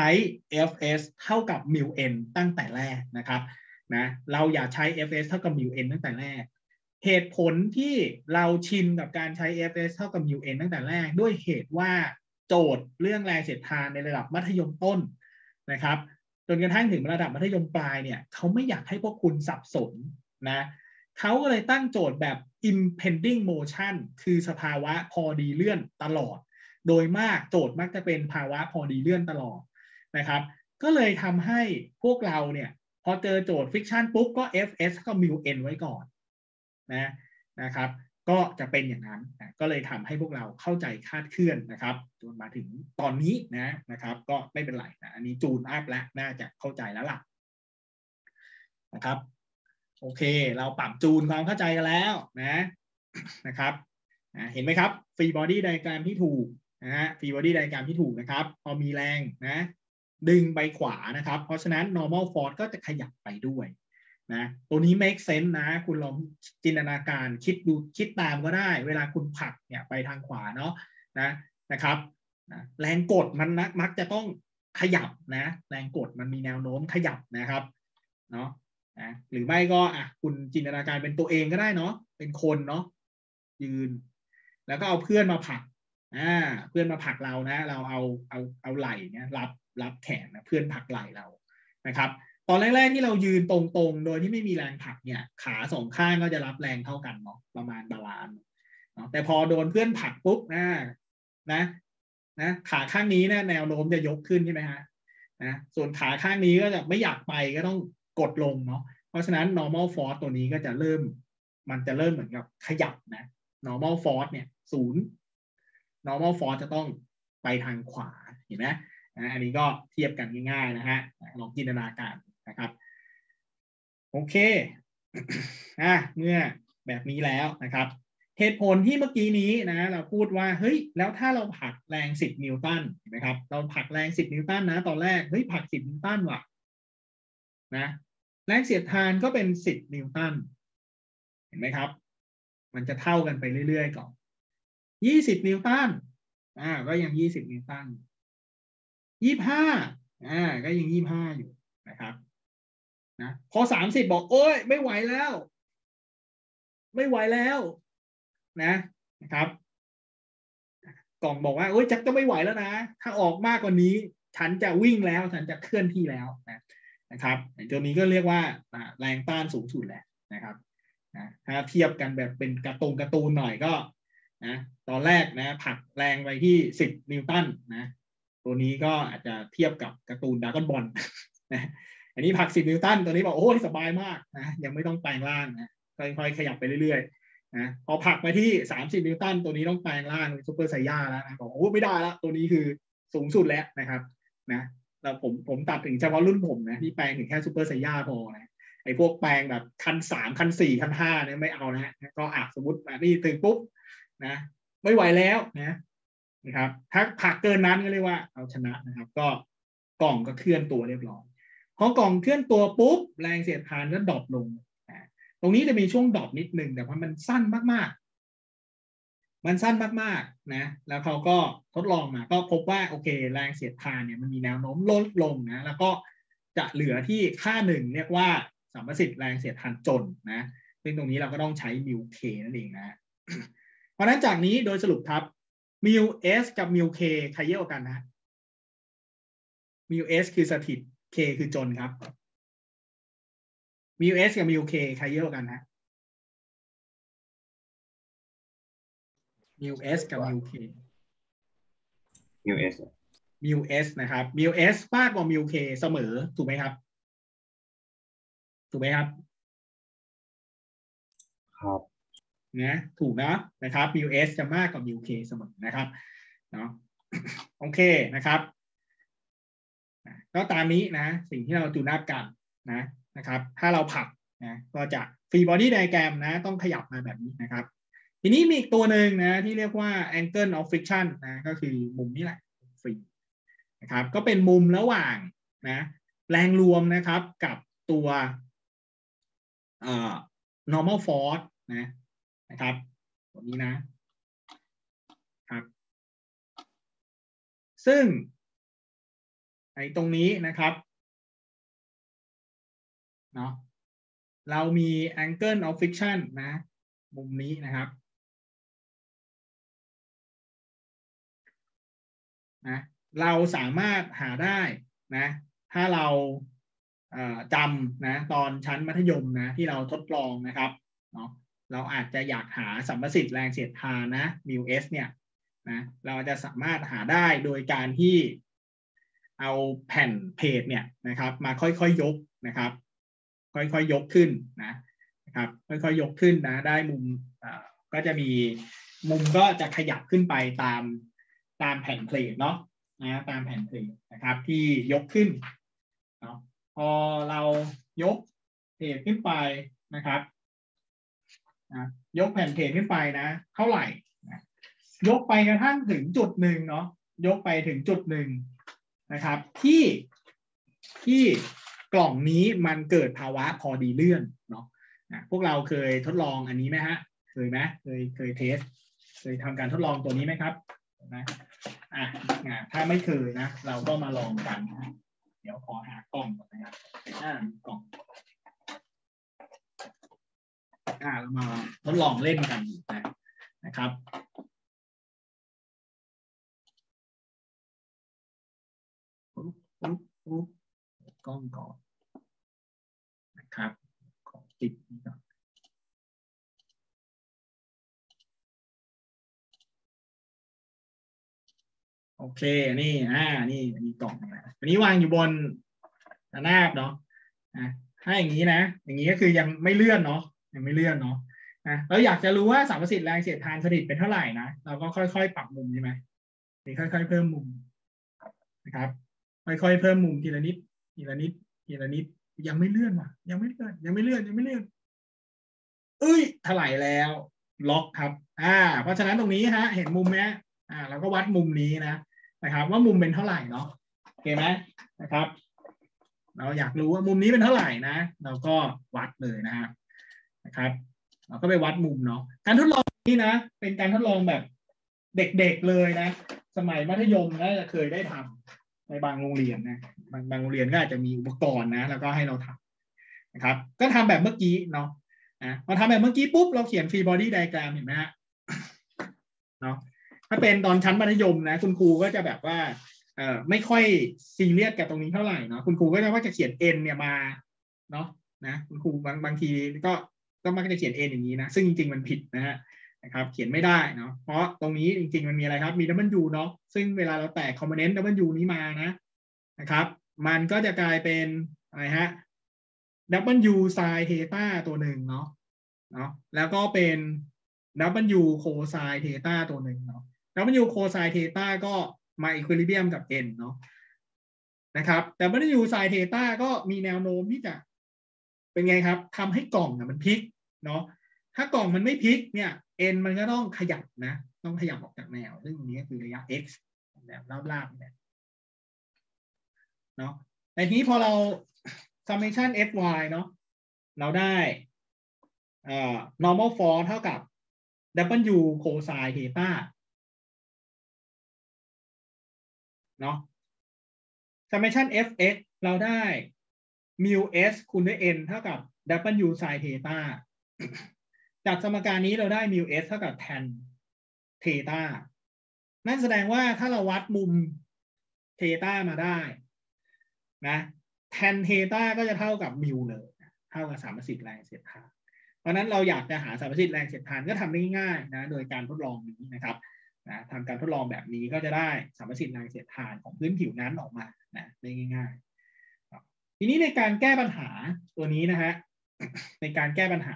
Speaker 1: fs เท่ากับ mu n ตั้งแต่แรกนะครับนะเราอย่าใช้ fs เท่ากับ mu n ตั้งแต่แรกเหตุผลที่เราชินกับการใช้ fs เท่ากับ mu n ตั้งแต่แรกด้วยเหตุว่าโจทย์เรื่องแรงเสียดทานในระดับมัธยมต้นนะครับจนกระทั่งถึงระดับมัธยมปลายเนี่ยเขาไม่อยากให้พวกคุณสับสนนะเขาก็เลยตั้งโจทย์แบบ impending motion คือสภาวะพอดีเลื่อนตลอดโดยมากโจทย์มักจะเป็นภาวะพอดีเลื่อนตลอดนะครับก็เลยทำให้พวกเราเนี่ยพอเจอโจทย์ friction ปุ๊บก็ fs ก็ mu n ไว้ก่อนนะครับก็จะเป็นอย่างนั้นก็เลยทำให้พวกเราเข้าใจคาดเคลื่อนนะครับจนมาถึงตอนนี้นะครับก็ไม่เป็นไรนะอันนี้จูนอัพแล้วน่าจะเข้าใจแล้วล่ะนะครับโอเคเราปรับจูนความเข้าใจกันแล้วนะครับเห็นไหมครับฟรีบอดี้ไดอะแกรมที่ถูกฟรีบอดี้ไดอะแกรมที่ถูกนะครับพอมีแรงดึงไปขวานะครับเพราะฉะนั้น normal force ก็จะขยับไปด้วยนะตัวนี้ make sense นะคุณลองจินตนาการคิดตามก็ได้เวลาคุณผลักเนี่ยไปทางขวาเนาะนะครับแรงกดมันมักจะต้องขยับนะแรงกดมันมีแนวโน้มขยับนะครับเนาะหรือไม่ก็คุณจินตนาการเป็นตัวเองก็ได้เนาะเป็นคนเนาะยืนแล้วก็เอาเพื่อนมาผลักเพื่อนมาผลักเรานะเราเอาไหล่เนี่ยรับแขนนะเพื่อนผลักไหล่เรานะครับตอนแรกๆที่เรายืนตรงๆโดยที่ไม่มีแรงผลักเนี่ยขาสองข้างก็จะรับแรงเท่ากันเนาะประมาณบาลานซ์เนาะแต่พอโดนเพื่อนผลักปุ๊บนะขาข้างนี้เนี่ยแนวโน้มจะยกขึ้นใช่ไหมฮะส่วนขาข้างนี้ก็จะไม่อยากไปก็ต้องกดลงเนาะเพราะฉะนั้น normal force ตัวนี้ก็จะเริ่มมันจะเริ่มเหมือนกับขยับนะ normal force เนี่ย0 normal force จะต้องไปทางขวาเห็นไหมอันนี้ก็เทียบกันง่ายๆนะฮะลองจินตนาการนะครับโอเคเมื่อแบบนี้แล้วนะครับเหตุผลที่เมื่อกี้นี้นะเราพูดว่าเฮ้ยแล้วถ้าเราผลักแรง10 นิวตันเห็นไหมครับเราผลักแรง10 นิวตันนะตอนแรกเฮ้ยผลัก10 นิวตันว่ะนะแรงเสียดทานก็เป็น10 นิวตันเห็นไหมครับมันจะเท่ากันไปเรื่อยๆก่อน20 นิวตันก็ยัง20 นิวตัน25ก็ยัง25อยู่นะครับนะพอ30บอกโอ้ยไม่ไหวแล้วนะครับกล่องบอกว่าโอ้ยจักจะไม่ไหวแล้วนะถ้าออกมากกว่านี้ฉันจะวิ่งแล้วฉันจะเคลื่อนที่แล้วนะครับตัวนี้ก็เรียกว่าแรงต้านสูงสุดแหละนะครับถ้าเทียบกันแบบเป็นการ์ตูนหน่อยก็นะตอนแรกนะผลักแรงไปที่10 นิวตันนะตัวนี้ก็อาจจะเทียบกับการ์ตูนดราก้อนบอลนะอันนี้ผลัก10 นิวตันตัวนี้บอกโอ้ยสบายมากนะยังไม่ต้องแปลงร่างนะค่อยๆขยับไปเรื่อยๆนะพอผลักไปที่30 นิวตันตัวนี้ต้องแปลงร่างเป็นซูเปอร์ไซย่าแล้วนะบอกโอ้ไม่ได้แล้วตัวนี้คือสูงสุดแล้วนะครับนะแล้วผมตัดถึงเฉพาะรุ่นผมนะที่แปลงถึงแค่ซูเปอร์ไซย่าพอนะไอ้พวกแปลงแบบคัน3คัน4คัน5เนี่ยไม่เอานะก็สมมตินี่ถึงปุ๊บนะไม่ไหวแล้วนะครับถ้าผลักเกินนั้นก็เรียกว่าเอาชนะนะครับก็กล่องก็เคลื่อนตัวเรียบร้อยพอกล่องเคลื่อนตัวปุ๊บแรงเสียดทานก็ดรอปลงตรงนี้จะมีช่วงดรอปนิดนึงแต่ว่ามันสั้นมากนะแล้วเขาก็ทดลองมาก็พบว่าโอเคแรงเสียดทานเนี่ยมันมีแนวโน้มลดลงนะแล้วก็จะเหลือที่ค่าหนึ่งเรียกว่าสัมประสิทธิ์แรงเสียดทานจนนะซึ่งตรงนี้เราก็ต้องใช้มิวเคนั่นเองนะเพราะฉะนั้นจากนี้โดยสรุปครับมิวเอสกับมิวเคใครเยอะกว่ากันนะมิวเอสคือสถิตเคคือจนครับมิวเอสกับมิวเคใครเยอะกว่ากันนะมิวเอสกับมิวเค
Speaker 3: มิวเอส
Speaker 1: นะครับมิวเอสมากกว่ามิวเคเสมอถูกไหมครับ
Speaker 3: ครับ
Speaker 1: นะถูกนะครับมิวเอสจะมากกว่ามิวเคเสมอนะครับเนาะโอเคนะครับก็ตามนี้นะสิ่งที่เราจูนอัพกันนะครับถ้าเราผลักนะก็จะฟรีบอดี้ไดอะแกรมนะต้องขยับมาแบบนี้นะครับทีนี้มีอีกตัวหนึ่งนะที่เรียกว่า angle of friction นะก็คือมุมนี้แหละฟรีนะครับก็เป็นมุมระหว่างนะแรงรวมนะครับกับตัวnormal force นะครับตัวนี้นะครับซึ่งไอ้ตรงนี้นะครับเนาะเรามี angle of friction นะมุมนี้นะครับนะเราสามารถหาได้นะถ้าเราจำนะตอนชั้นมัธยมนะที่เราทดลองนะครับเนาะเราอาจจะอยากหาสัมประสิทธิ์แรงเสียดทานนะมิวเอสเนี่ยนะเราจะสามารถหาได้โดยการที่เอาแผ่นเพจเนี่ยนะครับมาค่อยๆยกนะครับค่อยๆยกขึ้นนะครับค่อยๆยกขึ้นนะได้มุมก็จะมีมุมก็จะขยับขึ้นไปตามแผ่นเพลทเนาะตามแผ่นเพลทนะครับที่ยกขึ้นเนาะพอเรายกเพจขึ้นไปนะครับยกแผ่นเพจขึ้นไปนะเท่าไหร่ยกไปกระทั่งถึงจุดหนึ่งเนาะยกไปถึงจุดหนึ่งนะครับที่กล่องนี้มันเกิดภาวะพอดีเลื่อนเนาะพวกเราเคยทดลองอันนี้ไหมฮะเคยไหมเคยเทสเคยทำการทดลองตัวนี้ไหมครับนะถ้าไม่เคยนะเราก็มาลองกันนะเดี๋ยวขอหากล่องก่อนนะครับกล่องเรามาทดลองเล่นกันนะครับกล้องก่อนนะครับขอติดนี่ก่อนโอเคนี่นี่มีกล่องอันนี้วางอยู่บนระนาบเนาะถ้าอย่างนี้นะอย่างนี้ก็คือยังไม่เลื่อนเนาะยังไม่เลื่อนเนาะเราอยากจะรู้ว่าสัมประสิทธิ์แรงเสียดทานสถิตเป็นเท่าไหร่นะเราก็ค่อยๆปรับมุมใช่ไหมค่อยๆเพิ่มมุมนะครับค่อยๆเพิ่มมุมทีละนิดทีละนิดทีละนิดยังไม่เลื่อนว่ะยังไม่เลื่อนเอ้ยถลายแล้วล็อกครับเพราะฉะนั้นตรงนี้ฮะเห็นมุมไหมเราก็วัดมุมนี้นะครับว่ามุมเป็นเท่าไหร่เนาะโอเคไหมนะครับเราอยากรู้ว่ามุมนี้เป็นเท่าไหร่นะเราก็วัดเลยนะครับเราก็ไปวัดมุมเนาะการทดลองนี้นะเป็นการทดลองแบบเด็กๆเลยนะสมัยมัธยมน่าจะเคยได้ทำในบางโรงเรียนนะบางโรงเรียนก็อาจจะมีอุปกรณ์นะแล้วก็ให้เราทำนะครับก็ทำแบบเมื่อกี้เนาะพอทำแบบเมื่อกี้ปุ๊บเราเขียน free body diagram เห็นไหมฮะเนาะถ้าเป็นตอนชั้นมัธยมนะคุณครูก็จะแบบว่าไม่ค่อยซีเรียสกับตรงนี้เท่าไหร่เนาะคุณครูก็จะเขียน n เนี่ยมาเนาะนะคุณครูบางทีก็มักจะเขียน n อย่างนี้นะซึ่งจริงๆมันผิดนะครับเขียนไม่ได้เนาะเพราะตรงนี้จริงๆมันมีอะไรครับมี W เนาะซึ่งเวลาเราแตกคอมโพเนนต์ W นี้มานะครับมันก็จะกลายเป็นอะไรฮะW sin theta ตัวหนึ่งเนาะแล้วก็เป็น W cosine theta ตัวหนึ่งเนาะ W cosine theta ก็มา equilibrium กับ n เนาะนะครับแต่ W sin theta ก็มีแนวโน้มที่จะเป็นไงครับทำให้กล่องมันพลิกเนาะถ้ากล่องมันไม่พลิกเนี่ย n มันก็ต้องขยับนะต้องขยับออกจากแนวซึ่งตรงนี้ก็คือระยะ x แบบราบๆเนี่ยเนาะแต่ทีนี้พอเรา summation fy เนาะเราได้normal force เท่ากับ W cosine theta เนาะ summation fx เราได้ mu s คูณด้วย n เท่ากับ W sin theta จากสมการนี้เราได้ mu s เท่ากับ tan theta นั่นแสดงว่าถ้าเราวัดมุม theta มาได้นะ tan theta ก็จะเท่ากับ mu เลยเท่ากับสัมประสิทธิ์แรงเสียดทานเพราะนั้นเราอยากจะหาสัมประสิทธิ์แรงเสียดทานก็ทำได้ง่ายๆนะโดยการทดลองนี้นะครับทำการทดลองแบบนี้ก็จะได้สัมประสิทธิ์แรงเสียดทานของพื้นผิวนั้นออกมาได้ง่ายๆทีนี้ในการแก้ปัญหาตัวนี้นะฮะในการแก้ปัญหา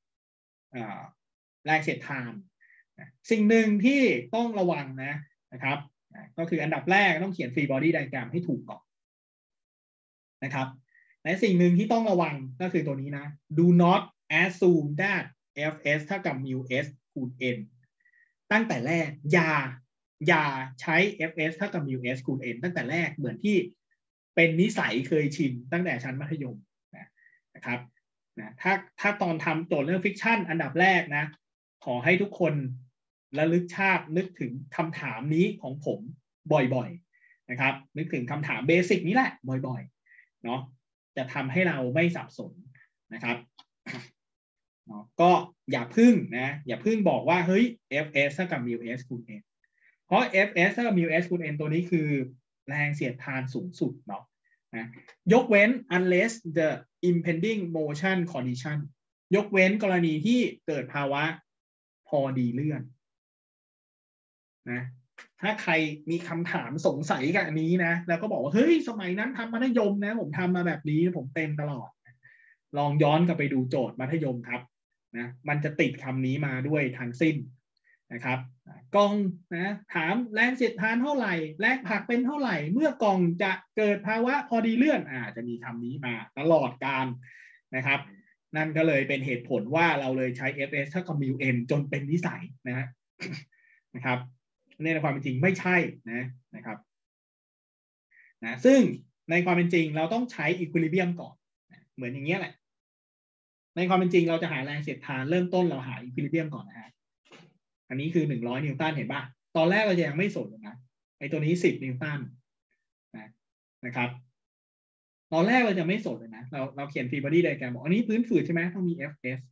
Speaker 1: แรงเสียดทานสิ่งหนึ่งที่ต้องระวังนะครับก็คืออันดับแรกต้องเขียน free body diagram ให้ถูกก่อนนะครับและสิ่งหนึ่งที่ต้องระวังก็คือตัวนี้นะ do not assume that fs เท่ากับ mu s คูณ n ตั้งแต่แรกอย่าใช้ fs เท่ากับ mu s คูณ n ตั้งแต่แรกเหมือนที่เป็นนิสัยเคยชินตั้งแต่ชั้นมัธยมนะครับถ้าตอนทำโจทย์เรื่องฟิกชันอันดับแรกนะขอให้ทุกคนระลึกชาตินึกถึงคำถามนี้ของผมบ่อยๆนะครับนึกถึงคำถามเบสิกนี้แหละบ่อยๆเนาะจะทำให้เราไม่สับสนนะครับก็อย่าพึ่งบอกว่าเฮ้ย fs เท่ากับ mu s คูณ n เพราะ fs เท่ากับ mu s คูณ n ตัวนี้คือแรงเสียดทานสูงสุดเนาะยกเว้น unless the impending motion condition ยกเว้นกรณีที่เกิดภาวะพอดีเลื่อนนะถ้าใครมีคำถามสงสัยกับอันนี้นะแล้วก็บอกว่าเฮ้ยสมัยนั้นทำมัธยมนะผมทำมาแบบนี้ผมเต็มตลอดลองย้อนกลับไปดูโจทย์มัธยมครับนะมันจะติดคำนี้มาด้วยทั้งสิ้นนะครับกล่องนะถามแรงเสียดทานเท่าไหร่แรงผลักเป็นเท่าไหร่เมื่อกล่องจะเกิดภาวะพอดีเลื่อนจะมีคำนี้มาตลอดการนะครับนั่นก็เลยเป็นเหตุผลว่าเราเลยใช้ fs เท่ากับ mu n จนเป็นนิสัยนะครับในความเป็นจริงไม่ใช่นะครับซึ่งในความเป็นจริงเราต้องใช้ equilibrium ก่อนเหมือนอย่างเงี้ยแหละในความเป็นจริงเราจะหาแรงเสียดทานเริ่มต้นเราหา equilibrium ก่อนนะฮะอันนี้คือ100นิวตันเห็นป่ะตอนแรกเราจะยังไม่สนเลยนะไอ้ตัวนี้10นิวตันนะครับตอนแรกเราจะไม่สนเลยนะเราเขียน free body diagram บอกอันนี้พื้นฝืดใช่ไหมต้องมี fs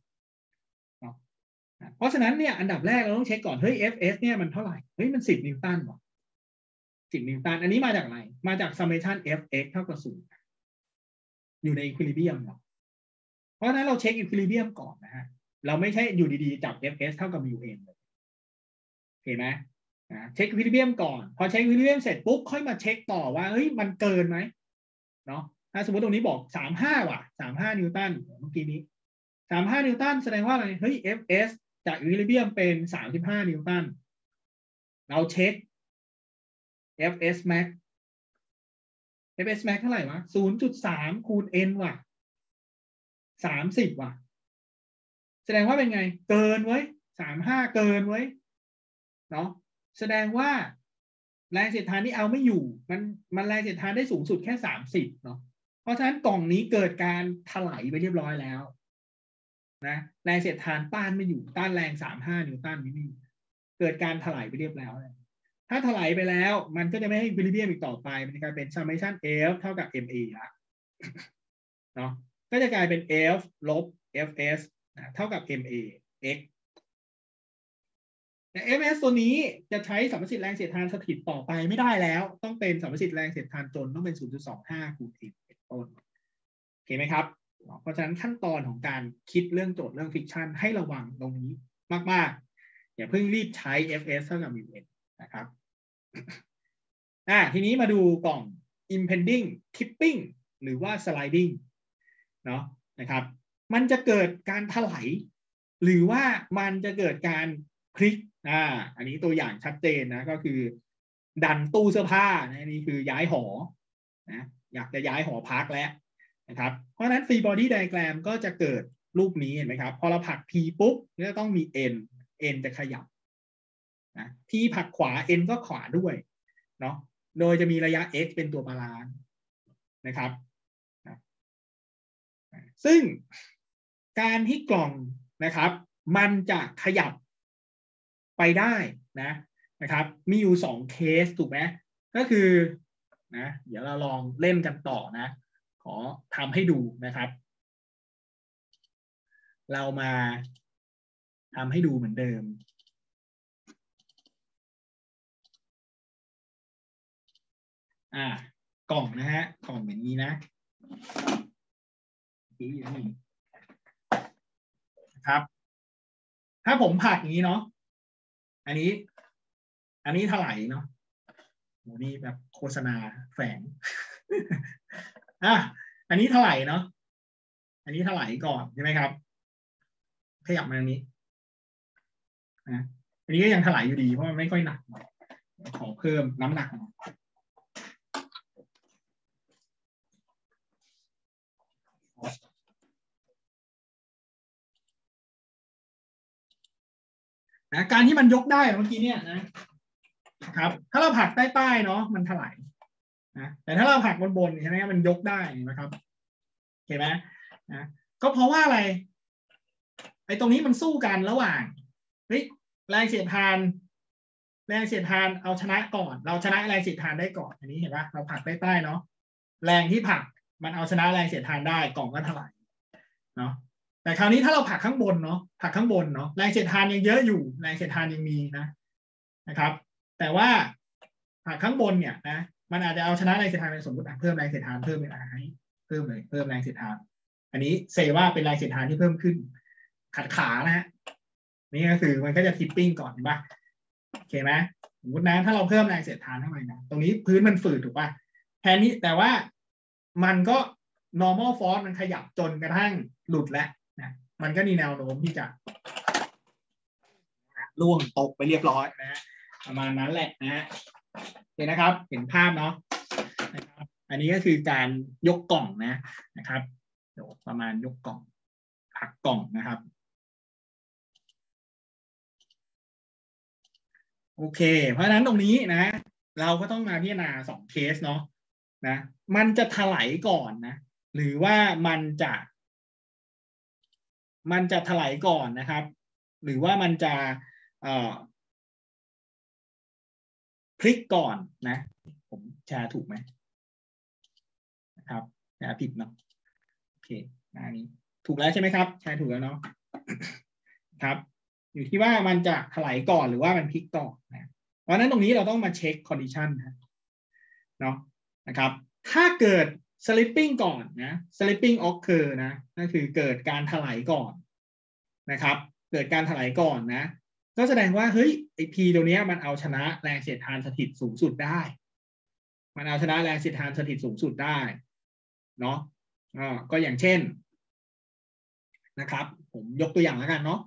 Speaker 1: เพราะฉะนั้นเนี่ยอันดับแรกเราต้องเช็คก่อนเฮ้ย fs เนี่ยมันเท่าไหร่เฮ้ยมัน10นิวตันหรอ10นิวตันอันนี้มาจากไหนมาจาก summation fx เท่ากับ0อยู่ใน equilibrium หรอเพราะฉะนั้นเราเช็ค equilibrium ก่อนนะฮะเราไม่ใช่อยู่ดีๆจับ fs เท่ากับ mu n เลยเห็นไหมเช็ค equilibrium ก่อนพอเช็ค equilibrium เสร็จปุ๊บค่อยมาเช็คต่อว่าเฮ้ยมันเกินไหมเนาะถ้าสมมติตรงนี้บอก35ว่ะ35นิวตันเมื่อกี้นี้ 35นิวตันแสดงว่าอะไรเฮ้ย Fs จากอีควิลิเบียมเป็น35นิวตันเราเช็ค Fs max Fs max เท่าไหร่วะ 0.3 คูณ n ว่ะ30ว่ะแสดงว่าเป็นไงเกินไว้35เกินไว้เนาะแสดงว่าแรงเสียดทานที่เอาไม่อยู่มันแรงเสียดทานได้สูงสุดแค่30เนาะเพราะฉะนั้นกล่องนี้เกิดการถลายไปเรียบร้อยแล้วนะแรงเสียดทานต้านไม่อยู่ต้านแรง35นิวตันไม่อยู่เกิดการถลายไปเรียบร้อยแล้วถ้าถลายไปแล้วมันก็จะไม่ให้อีควิลิเบียมอีกต่อไปมันจะกลายเป็น summation F เท่ากับ MA ละเนาะก็จะกลายเป็น F ลบ Fs เท่ากับ MA x แต่ Fs ตัวนี้จะใช้สัมประสิทธิ์แรงเสียดทานสถิตต่อไปไม่ได้แล้วต้องเป็นสัมประสิทธิ์แรงเสียดทานจนต้องเป็น 0.25 คูณ n เป็นต้นโอเคไหมครับเพราะฉะนั้นขั้นตอนของการคิดเรื่องโจทย์เรื่องฟิกชันให้ระวังตรงนี้มากๆอย่าเพิ่งรีบใช้ Fs เท่ากับ μn นะครับทีนี้มาดูกล่อง impending tipping หรือว่า sliding เนาะนะครับมันจะเกิดการถลายหรือว่ามันจะเกิดการพลิกอันนี้ตัวอย่างชัดเจนนะก็คือดันตู้เสื้อผ้านะนี่คือย้ายหอนะอยากจะย้ายหอพักแล้วนะครับเพราะฉะนั้น free body diagram ก็จะเกิดรูปนี้เห็นไหมครับพอเราผลัก P ปุ๊บก็ต้องมี N จะขยับนะ P ผลักขวา N ก็ขวาด้วยเนาะโดยจะมีระยะ x เป็นตัวบาลานซ์นะครับซึ่งการที่กล่องนะครับมันจะขยับไปได้นะครับมีอยู่2เคสถูกไหมก็คือนะเดี๋ยวเราลองเล่นกันต่อนะขอทำให้ดูนะครับเรามาทำให้ดูเหมือนเดิมกล่องนะฮะกล่องแบบนี้นะครับถ้าผมผลักอย่างนี้เนาะอันนี้ถลายเนาะโหนี่แบบโฆษณาแฝงอันนี้ถลายเนาะอันนี้ถลายก่อนใช่ไหมครับขยับมาทางนี้อันนี้ก็ยังถลายอยู่ดีเพราะมันไม่ค่อยหนักขอเพิ่มน้ำหนักการที่มันยกได้เมื่อกี้เนี่ยนะครับถ้าเราผลักใต้ๆเนาะมันถลายแต่ถ้าเราผลักบนๆใช่ไหมมันยกได้นะครับเห็นไหมก็เพราะว่าอะไรไอ้ตรงนี้มันสู้กันระหว่างแรงเสียดทานเอาชนะก่อนเราชนะแรงเสียดทานได้ก่อนอันนี้เห็นปะเราผลักใต้ๆเนาะแรงที่ผลักมันเอาชนะแรงเสียดทานได้กล่องก็ถลายเนาะแต่คราวนี้ถ้าเราผลักข้างบนเนาะผลักข้างบนเนาะแรงเสียดทานยังเยอะอยู่แรงเสียดทานยังมีนะครับแต่ว่าผลักข้างบนเนี่ยมันอาจจะเอาชนะแรงเสียดทานในสมมติเพิ่มแรงเสียดทานเพิ่มเป็นอะไรเพิ่มแรงเสียดทานอันนี้เซว่าเป็นแรงเสียดทานที่เพิ่มขึ้นขัดขานะฮะนี่ก็คือมันก็จะทิปปิ้งก่อนเห็นปะโอเคไหมสมมตินะถ้าเราเพิ่มแรงเสียดทานเข้าไปนะตรงนี้พื้นมันฝืดถูกปะแทนนี้แต่ว่ามันก็ normal force มันขยับจนกระทั่งหลุดแล้วมันก็มีแนวโน้มที่จะล่วงตกไปเรียบร้อยประมาณนั้นแหละโอเคนะครับเห็นภาพเนาะนะครับอันนี้ก็คือการยกกล่องนะครับเดี๋ยวประมาณยกกล่องผลักกล่องนะครับโอเคเพราะฉะนั้นตรงนี้เราก็ต้องมาพิจารณา2เคสเนาะมันจะถลายก่อนหรือว่ามันจะถลายก่อนนะครับหรือว่ามันจะพลิกก่อนผมแชร์ถูกไหมนะครับแชร์ผิดเนาะโอเคอันนี้ถูกแล้วใช่ไหมครับแชร์ถูกแล้วเนาะครับอยู่ที่ว่ามันจะถลายก่อนหรือว่ามันพลิกก่อนเพราะฉะนั้นตรงนี้เราต้องมาเช็คคอนดิชันเนาะนะครับถ้าเกิด slipping ก่อนslipping occur นั่นคือเกิดการถลายก่อนนะครับเกิดการถลายก่อนก็แสดงว่าเฮ้ยไอ P ตัวนี้มันเอาชนะแรงเสียดทานสถิตสูงสุดได้มันเอาชนะแรงเสียดทานสถิตสูงสุดได้เนาะก็อย่างเช่นนะครับผมยกตัวอย่างแล้วกันเนาะ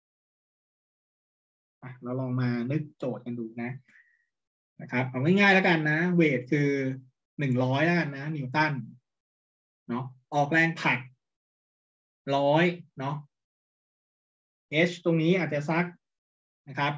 Speaker 1: เราลองมานึกโจทย์กันดูนะครับเอาง่ายๆแล้วกันนะเวทคือ100แล้วกันนะนิวตันเนาะออกแรงผลัก100เนาะ h ตรงนี้อาจจะสักนะครับ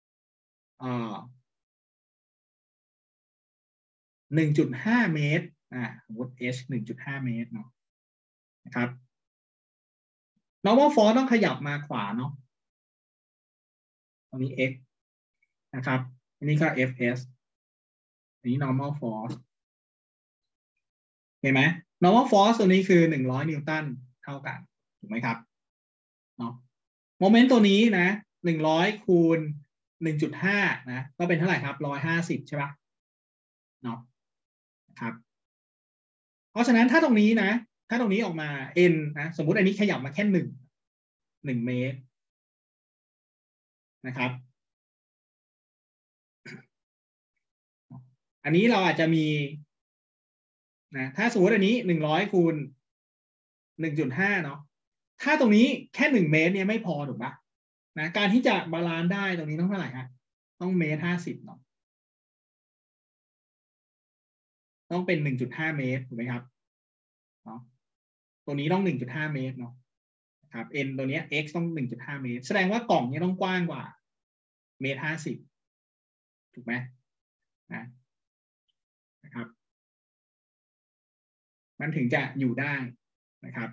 Speaker 1: 1.5 เมตรสมมติ h 1.5 เมตรเนาะนะครับ normal force ต้องขยับมาขวาเนาะตรงนี้ x นะครับอันนี้ก็ fs อันนี้ normal force เห็นไหม normal force ตัวนี้คือ100นิวตันเท่ากันถูกไหมครับเนาะโมเมนต์ตัวนี้นะ100คูณ 1.5 นะก็เป็นเท่าไหร่ครับ150ใช่ปะเนาะครับเพราะฉะนั้นถ้าตรงนี้นะถ้าตรงนี้ออกมา n นะสมมุติอันนี้ขยับมาแค่1 เมตรนะครับอันนี้เราอาจจะมีนะถ้าสมมติอันนี้100คูณ 1.5 เนาะถ้าตรงนี้แค่1 เมตรเนี่ยไม่พอถูกปะนะการที่จะบาลานซ์ได้ตรงนี้ต้องเท่าไหร่ฮะต้อง1.50 เมตรเนาะต้องเป็น 1.5 เมตรถูกไหมครับเนาะตัวนี้ต้อง 1.5 เมตรเนาะครับ n ตัวนี้ x ต้อง 1.5 เมตรแสดงว่ากล่องนี้ต้องกว้างกว่า1.50 เมตรถูกไหมนะครับมันถึงจะอยู่ได้นะครับ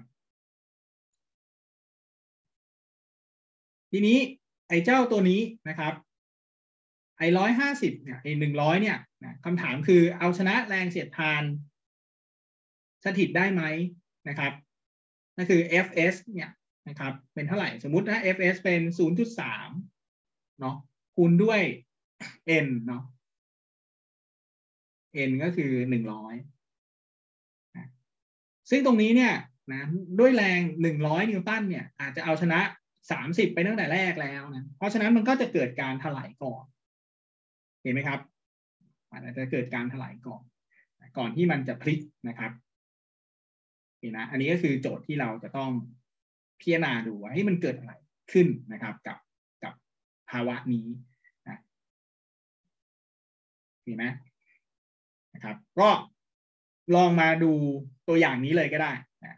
Speaker 1: ทีนี้ไอ้เจ้าตัวนี้นะครับไอ้150เนี่ยไอ้100เนี่ยนะคำถามคือเอาชนะแรงเสียดทานสถิตได้ไหมนะครับนั่นคือ fs เนี่ยนะครับเป็นเท่าไหร่สมมุติถ้า fs เป็น 0.3 เนาะคูณด้วย n เนาะ n ก็คือ100นะซึ่งตรงนี้เนี่ยนะด้วยแรง100นิวตันเนี่ยอาจจะเอาชนะ30ไปตั้งแต่แรกแล้วนะเพราะฉะนั้นมันก็จะเกิดการถลายก่อนเห็นไหมครับอาจจะเกิดการถลายก่อนที่มันจะพลิกนะครับเห็นนะอันนี้ก็คือโจทย์ที่เราจะต้องพิจารณาดูว่าให้มันเกิดอะไรขึ้นนะครับกับภาวะนี้นะเห็นไหมนะครับก็ลองมาดูตัวอย่างนี้เลยก็ได้นะ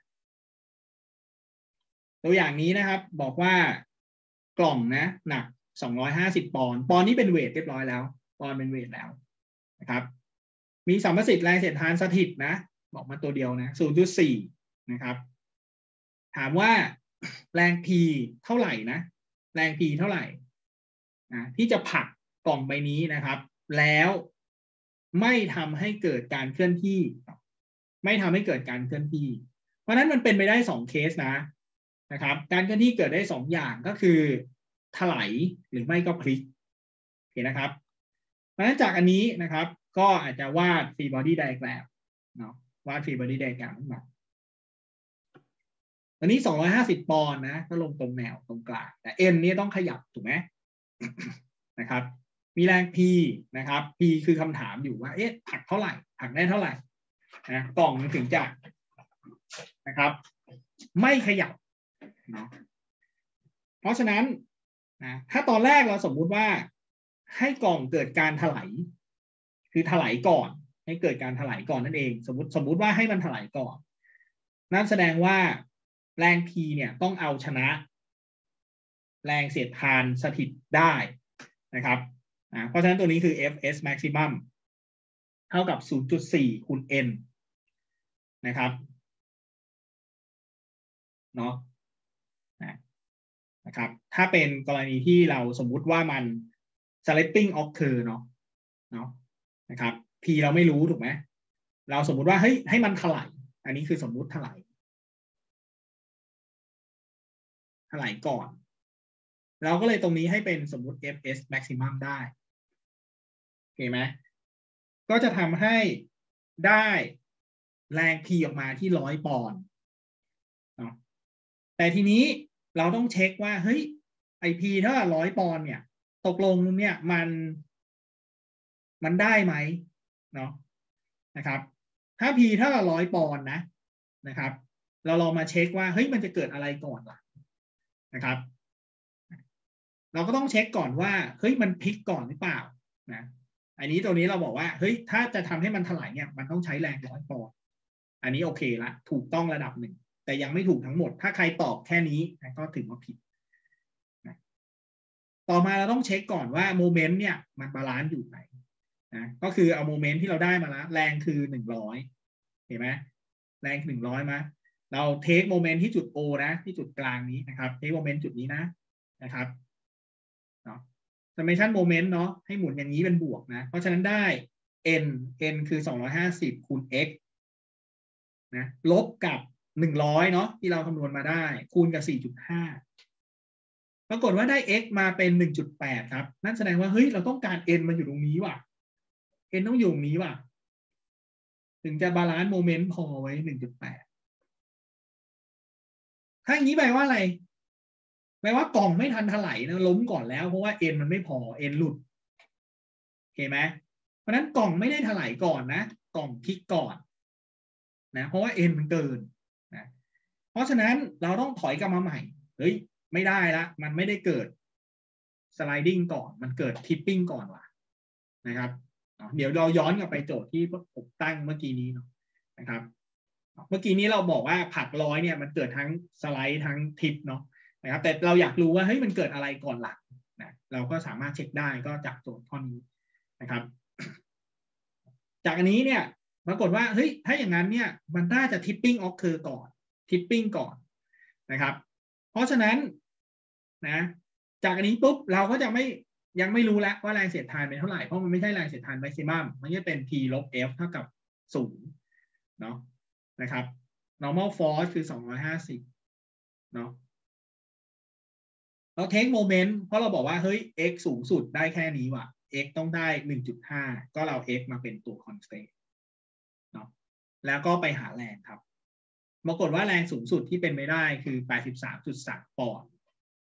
Speaker 1: ตัวอย่างนี้นะครับบอกว่ากล่องนะหนัก250 ปอนด์นี้เป็นเวทเรียบร้อยแล้วปอนด์เป็นเวทแล้วนะครับมีสัมประสิทธิ์แรงเสียดทานสถิตนะบอกมาตัวเดียวนะ 0.4 นะครับถามว่าแรง P เท่าไหร่นะแรง P เท่าไหร่นะที่จะผลักกล่องใบนี้นะครับแล้วไม่ทำให้เกิดการเคลื่อนที่ไม่ทำให้เกิดการเคลื่อนที่เพราะนั้นมันเป็นไปได้2เคสนะครับการเคลื่อนที่เกิดได้2อย่างก็คือถลายหรือไม่ก็พลิกโอเคนะครับเพราะฉะนั้นจากอันนี้นะครับก็อาจจะวาด free body diagram เนาะวาด free body diagram ขึ้นมาตอนนี้250 ปอนด์นะก็ลงตรงแนวตรงกลางแต่ n นี่ต้องขยับถูกไหมนะครับมีแรง p นะครับ p คือคำถามอยู่ว่าเอ๊ะผลักเท่าไหร่ผลักได้เท่าไหร่นะกล่องถึงจะนะครับไม่ขยับเนาะเพราะฉะนั้นนะถ้าตอนแรกเราสมมุติว่าให้กล่องเกิดการถลายคือถลายก่อนให้เกิดการถลายก่อนนั่นเองสมมติว่าให้มันถลายก่อนนั่นแสดงว่าแรง P เนี่ยต้องเอาชนะแรงเสียดทานสถิตได้นะครับเพราะฉะนั้นตัวนี้คือ fs maximum เท่ากับ 0.4 คูณ n นะครับเนาะนะครับถ้าเป็นกรณีที่เราสมมุติว่ามัน slipping occur เนาะนะครับ P เราไม่รู้ถูกไหมเราสมมุติว่าเฮ้ยให้มันถลายอันนี้คือสมมุติถลายก่อนเราก็เลยตรงนี้ให้เป็นสมมุติ fs maximum ได้โอเคไหมก็จะทำให้ได้แรง P ออกมาที่100 ปอนด์เนาะแต่ทีนี้เราต้องเช็คว่าเฮ้ยไอ P ถ้า100 ปอนด์เนี่ยตกลงเนี่ยมันได้ไหมเนาะนะครับถ้า P ถ้า100 ปอนด์นะครับเราลองมาเช็คว่าเฮ้ยมันจะเกิดอะไรก่อนล่ะนะครับเราก็ต้องเช็คก่อนว่าเฮ้ยมันพลิกก่อนหรือเปล่านะอันนี้ตัวนี้เราบอกว่าเฮ้ยถ้าจะทำให้มันถลายเนี่ยมันต้องใช้แรง100 ปอนด์อันนี้โอเคละถูกต้องระดับหนึ่งแต่ยังไม่ถูกทั้งหมดถ้าใครตอบแค่นี้ก็ถือว่าผิดนะต่อมาเราต้องเช็คก่อนว่าโมเมนต์เนี่ยมันบาลานซ์อยู่ไหนนะก็คือเอาโมเมนต์ที่เราได้มาแล้วแรงคือ100เห็นไหมแรง100มาเราเทคโมเมนต์ที่จุด O นะที่จุดกลางนี้นะครับเทคโมเมนต์จุดนี้นะครับเนาะ summation moment เนาะให้หมุนอย่างนี้เป็นบวกนะเพราะฉะนั้นได้ n คือ250คูณ x นะลบกับ100เนาะที่เราคำนวณมาได้คูณกับ 4.5 ปรากฏว่าได้ x มาเป็น 1.8 ครับนั่นแสดงว่าเฮ้ยเราต้องการ n มาอยู่ตรงนี้ว่ะ n ต้องอยู่ตรงนี้ว่ะถึงจะบาลานซ์โมเมนต์พอไว้ 1.8 ถ้าอย่างนี้แปลว่าอะไรแปลว่ากล่องไม่ทันถลายนะล้มก่อนแล้วเพราะว่า n มันไม่พอ n หลุดโอเคไหมเพราะนั้นกล่องไม่ได้ถลายก่อนนะกล่องพลิกก่อนนะเพราะว่า n มันเกินนะเพราะฉะนั้นเราต้องถอยกลับมาใหม่เฮ้ยไม่ได้ละมันไม่ได้เกิดสไลดิ้งก่อนมันเกิดทิปปิ้งก่อนว่ะนะครับเดี๋ยวเราย้อนกลับไปโจทย์ที่ผมตั้งเมื่อกี้นี้นะครับเมื่อกี้นี้เราบอกว่าผักร้อยเนี่ยมันเกิดทั้งสไลด์ทั้งทิปเนาะนะครับแต่เราอยากรู้ว่าเฮ้ยมันเกิดอะไรก่อนหลังนะเราก็สามารถเช็คได้ก็จากโจทย์ข้อนี้นะครับจากอันนี้เนี่ยปรากฏว่าเฮ้ยถ้าอย่างนั้นเนี่ยมันน่าจะทิปปิ้งออคเคอร์ก่อนทิปปิ้งก่อนนะครับเพราะฉะนั้นนะจากอันนี้ปุ๊บเราก็จะยังไม่รู้แล้วว่าแรงเสียดทานเป็นเท่าไหร่เพราะมันไม่ใช่แรงเสียดทานแม็กซิมัมมันจะเป็น P ลบ F เท่ากับ0เนาะนะครับ normal force คือ250เนาะเรา take moment เพราะเราบอกว่าเฮ้ย x สูงสุดได้แค่นี้ว่ะ x ต้องได้ 1.5 ก็เรา x มาเป็นตัว constant เนาะแล้วก็ไปหาแรงครับปรากฏว่าแรงสูงสุดที่เป็นไปได้คือ 83.3 ปอนด์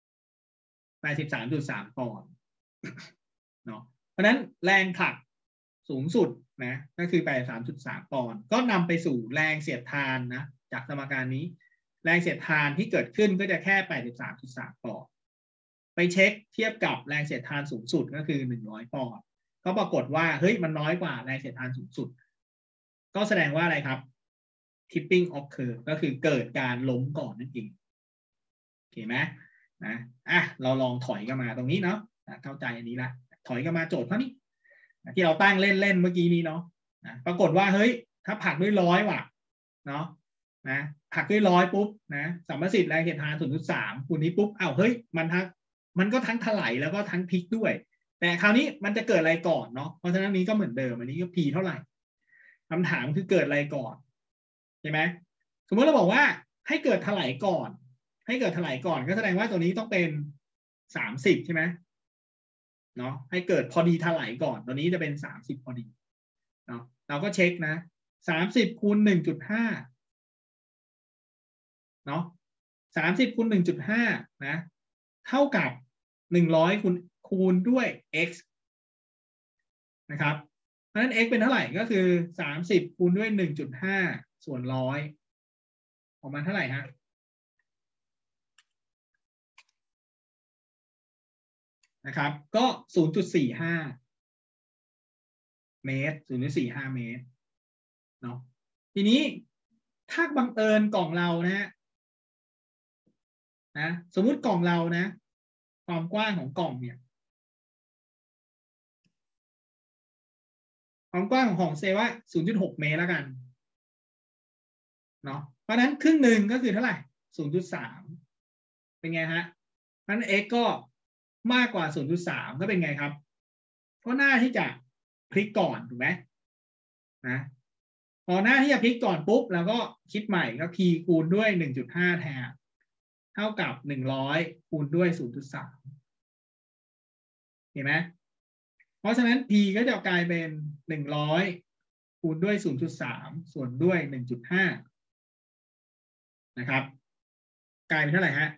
Speaker 1: 83.3 ปอนด์เนาะเพราะนั้นแรงผลักสูงสุดนะก็คือ 83.3 ปอนด์ก็นำไปสู่แรงเสียดทานนะจากสมการนี้แรงเสียดทานที่เกิดขึ้นก็จะแค่ 83.3 ปอนด์ไปเช็คเทียบกับแรงเสียดทานสูงสุดก็คือ100 ปอนด์ก็ปรากฏว่าเฮ้ยมันน้อยกว่าแรงเสียดทานสูงสุดก็แสดงว่าอะไรครับ tipping occur ก็คือเกิดการล้มก่อนนั่นเองโอเคไหมนะเราลองถอยกันมาตรงนี้เนาะเข้าใจอันนี้ละถอยกันมาโจทย์ข้อนี้ที่เราตั้งเล่นเมื่อกี้นี้เนาะปรากฏว่าเฮ้ยถ้าผลักด้วย100ว่ะเนาะนะผลักด้วย100ปุ๊บนะสัมประสิทธิ์แรงเสียดทาน 0.3 คูณนี้ปุ๊บเฮ้ยมันก็ทั้งถลายแล้วก็ทั้งพลิกด้วยแต่คราวนี้มันจะเกิดอะไรก่อนเนาะเพราะฉะนั้นนี้ก็เหมือนเดิมอันนี้ก็ P เท่าไหร่คำถามคือเกิดอะไรก่อนใช่ไหมสมมติเราบอกว่าให้เกิดถลายก่อนก็แสดงว่าตัวนี้ต้องเป็น30ใช่ไหมเนาะให้เกิดพอดีถลายก่อนตัวนี้จะเป็น30พอดีเนาะเราก็เช็คนะ30คูณ 1.5 เนาะ30คูณ 1.5 นะเท่ากับ100คูณด้วย x นะครับเพราะฉะนั้น x เป็นเท่าไหร่ก็คือ30คูณด้วย 1.5 ส่วน100ออกมาเท่าไหร่ฮะนะครับก็ 0.45 เมตร 0.45 เมตรเนาะทีนี้ถ้าบังเอิญกล่องเรานะสมมุติกล่องเรานะความกว้างของกล่องเนี่ยความกว้างของเซว่า 0.6 เมตรแล้วกันเนาะเพราะนั้นครึ่งหนึ่งก็คือเท่าไหร่ 0.3 เป็นไงฮะเพราะนั้น x ก็มากกว่า 0.3 ก็เป็นไงครับก็น่าที่จะพลิกก่อนถูกไหมนะพอหน้าที่จะพลิกก่อนปุ๊บแล้วก็คิดใหม่ก็ p คูณด้วย 1.5 แทนเท่ากับ100คูณด้วย 0.3 เห็นไหมเพราะฉะนั้น p ก็จะกลายเป็น100คูณด้วย 0.3 ส่วนด้วย 1.5 นะครับกลายเป็นเท่าไหร่ฮะ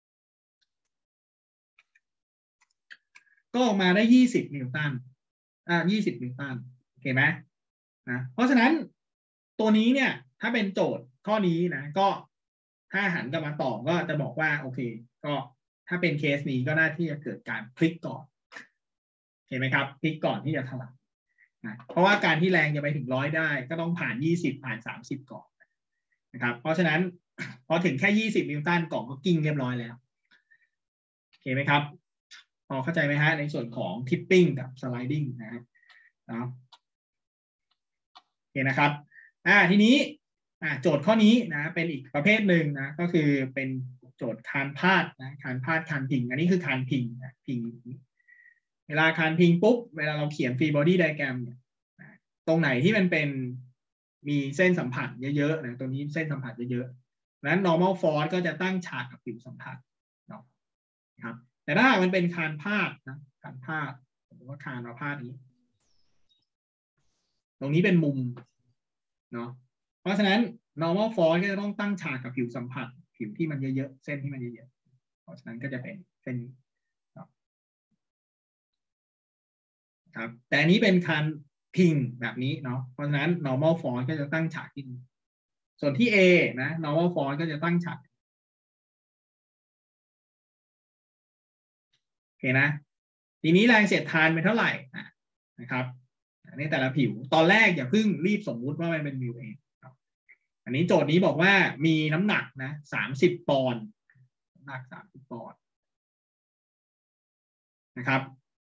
Speaker 1: ก็ออกมาได้20 นิวตัน20 นิวตันโอเคไหมนะเพราะฉะนั้นตัวนี้เนี่ยถ้าเป็นโจทย์ข้อนี้นะก็ถ้าหันกลับมาตอบก็จะบอกว่าโอเคก็ถ้าเป็นเคสนี้ก็น่าที่จะเกิดการพลิกก่อนเห็นไหมครับพลิกก่อนที่จะถลายนะเพราะว่าการที่แรงจะไปถึง100ได้ก็ต้องผ่าน20ผ่าน30ก่อนนะครับเพราะฉะนั้นพอถึงแค่20นิวตันกล่องก็กิ้งเรียบร้อยแล้วโอเคไหมครับพอเข้าใจไหมฮะในส่วนของทิปปิ้งกับสไลดิ้งนะครับโอเคนะครับทีนี้โจทย์ข้อนี้นะเป็นอีกประเภทหนึ่งนะก็คือเป็นโจทย์คานพาดนะคานพาดคานพิงอันนี้คือคานพิงนะพิงเวลาคานพิงปุ๊บเวลาเราเขียนฟรีบอดี้ไดอะแกรมเนี่ยตรงไหนที่มันเป็นมีเส้นสัมผัสเยอะๆนะตัวนี้เส้นสัมผัสเยอะๆนั้น normal force ก็จะตั้งฉากกับผิวสัมผัสเนาะครับแต่ถ้ามันเป็นคานพาดนะคานพาดผมว่าคานมาพาดนี้ตรงนี้เป็นมุมเนาะเพราะฉะนั้น normal force ก็จะต้องตั้งฉากกับผิวสัมผัสผิวที่มันเยอะๆเส้นที่มันเยอะๆเพราะฉะนั้นก็จะเป็นเส้นครับแต่อันนี้เป็นคานพิงแบบนี้เนาะเพราะฉะนั้น normal force ก็จะตั้งฉากที่นี่ส่วนที่ A นะ normal force ก็จะตั้งฉากโอเคนะทีนี้แรงเสียดทานเป็นเท่าไหร่นะครับในแต่ละผิวตอนแรกอย่าเพิ่งรีบสมมุติว่ามันเป็นมิวเองอันนี้โจทย์นี้บอกว่ามีน้ำหนักนะ30ปอนด์น้ำหนัก30ปอนด์นะครับ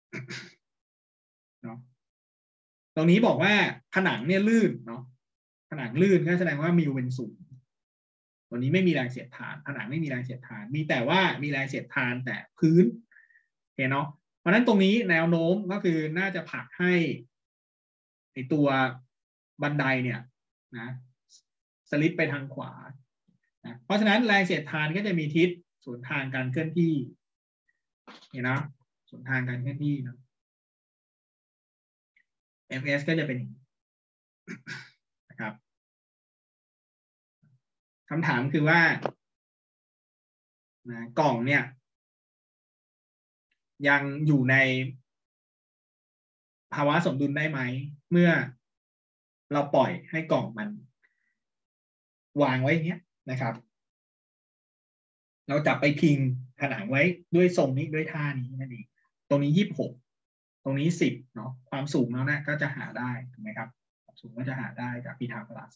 Speaker 1: เนาะตรงนี้บอกว่าผนังเนี่ยลื่นเนาะผนังลื่นก็แสดงว่ามิวเป็นศูนย์ตัวนี้ไม่มีแรงเสียดทานผนังไม่มีแรงเสียดทานมีแต่ว่ามีแรงเสียดทานแต่พื้นเห็นเนาะเพราะฉะนั้นตรงนี้แนวโน้มก็คือน่าจะผลักให้ในตัวบันไดเนี่ยนะสลิปไปทางขวานะเพราะฉะนั้นแรงเสียดทานก็จะมีทิศสวนทางการเคลื่อนที่เห็นนะสวนทางการเคลื่อนที่นะ fs ก็จะเป็นอย่างนี้นะครับคำถามคือว่านะกล่องเนี่ยยังอยู่ในภาวะสมดุลได้ไหมเมื่อเราปล่อยให้กล่องมันวางไว้อย่างเงี้ยนะครับเราจับไปพิงผนังไว้ด้วยทรงนี้ด้วยท่านี้นั่นเองตรงนี้26ตรงนี้10เนาะความสูงแล้วนะก็จะหาได้ถูกไหมครับความสูงก็จะหาได้จากพีทาโกรัส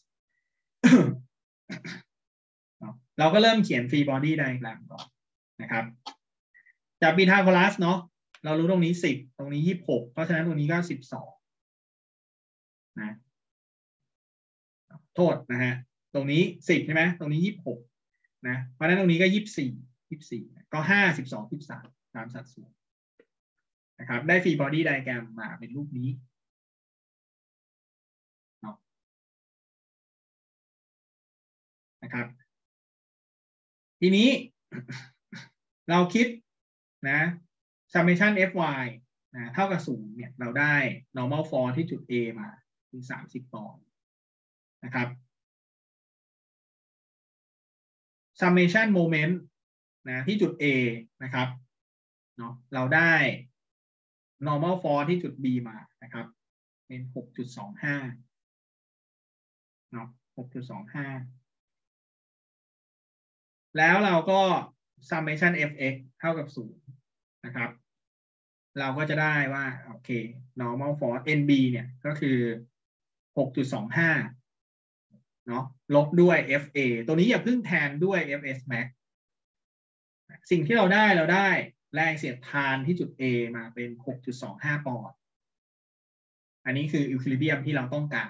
Speaker 1: เราก็เริ่มเขียนฟรีบอดี้ไดอะแกรมก่อนนะครับจากพีทาโกรัสเนาะเรารู้ตรงนี้10ตรงนี้26เพราะฉะนั้นตรงนี้ก็12นะโทษนะฮะตรงนี้10ใช่ไหมตรงนี้26นะเพราะฉะนั้นตรงนี้ก็24ก็5 12 13ตามสัดส่วนนะครับได้ฟรีบอดี้ไดอะแกรมมาเป็นรูปนี้นะครับทีนี้เราคิดนะ summation fy นะเท่ากับ0เนี่ยเราได้ normal force ที่จุด A มาคือ30ปอนด์นะครับ summation moment นะที่จุด A นะครับเนาะเราได้ normal force ที่จุด B มานะครับเป็น 6.25 เนาะ 6.25 แล้วเราก็ summation fx เท่ากับ0นะครับเราก็จะได้ว่าโอเค normal force nb เนี่ยก็คือ 6.25 เนาะลบด้วย fa ตัวนี้อย่าเพิ่งแทนด้วย fs max สิ่งที่เราได้แรงเสียดทานที่จุด A มาเป็น 6.25 ปอนด์อันนี้คือ equilibrium ที่เราต้องการ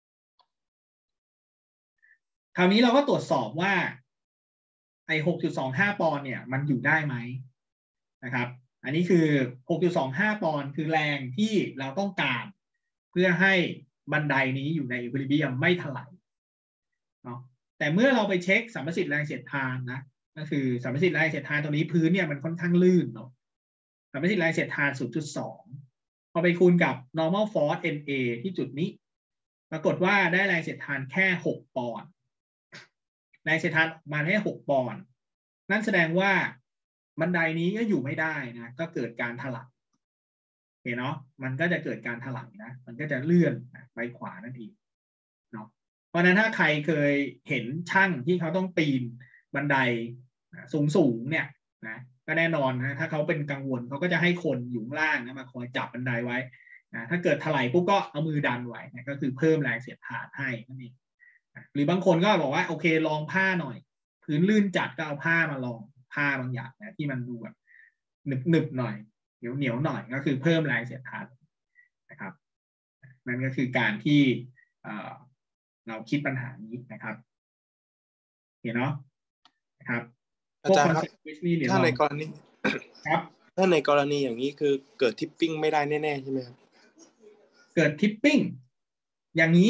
Speaker 1: คราวนี้เราก็ตรวจสอบว่าไอ้ 6.25 ปอนด์เนี่ยมันอยู่ได้ไหมนะครับอันนี้คือ 6.25 ปอนด์คือแรงที่เราต้องการเพื่อให้บันไดนี้อยู่ใน equilibrium ไม่ถลายเนาะแต่เมื่อเราไปเช็คสัมประสิทธิ์แรงเสียดทานนะก็คือสัมประสิทธิ์แรงเสียดทานตรงนี้พื้นเนี่ยมันค่อนข้างลื่นเนาะสัมประสิทธิ์แรงเสียดทาน 0.2 พอไปคูณกับ normal force NA ที่จุดนี้ปรากฏว่าได้แรงเสียดทานแค่6ปอนด์แรงเสียดทานมาแค่6ปอนด์นั่นแสดงว่าบันไดนี้ก็อยู่ไม่ได้นะก็เกิดการถลายโอเคเนาะมันก็จะเกิดการถลายนะมันก็จะเลื่อนไปขวานั่นเองเนาะเพราะนั้นถ้าใครเคยเห็นช่างที่เขาต้องปีนบันไดสูงเนี่ยนะก็แน่นอนนะถ้าเขาเป็นกังวลเขาก็จะให้คนอยู่ข้างล่างนะมาคอยจับบันไดไว้นะถ้าเกิดถลายปุ๊บก็เอามือดันไว้นะก็คือเพิ่มแรงเสียดทานให้นั่นเองหรือบางคนก็บอกว่าโอเคลองผ้าหน่อยพื้นลื่นจัดก็เอาผ้ามาลองผ้าบางอย่างนะที่มันดูแบบหนึบหน่อยเหนียวหน่อยก็คือเพิ่มแรงเสียดทานนะครับนั่นก็คือการที่เราคิดปัญหานี้นะครับเห็นเนาะนะครับ
Speaker 2: อาจารย์ครับถ้าในกรณี
Speaker 1: ครับ
Speaker 2: ถ้าในกรณีอย่างนี้คือเกิดทิปปิ้งไม่ได้แน่ๆใช่ไหมครับ
Speaker 1: เกิดทิปปิ้งอย่างนี้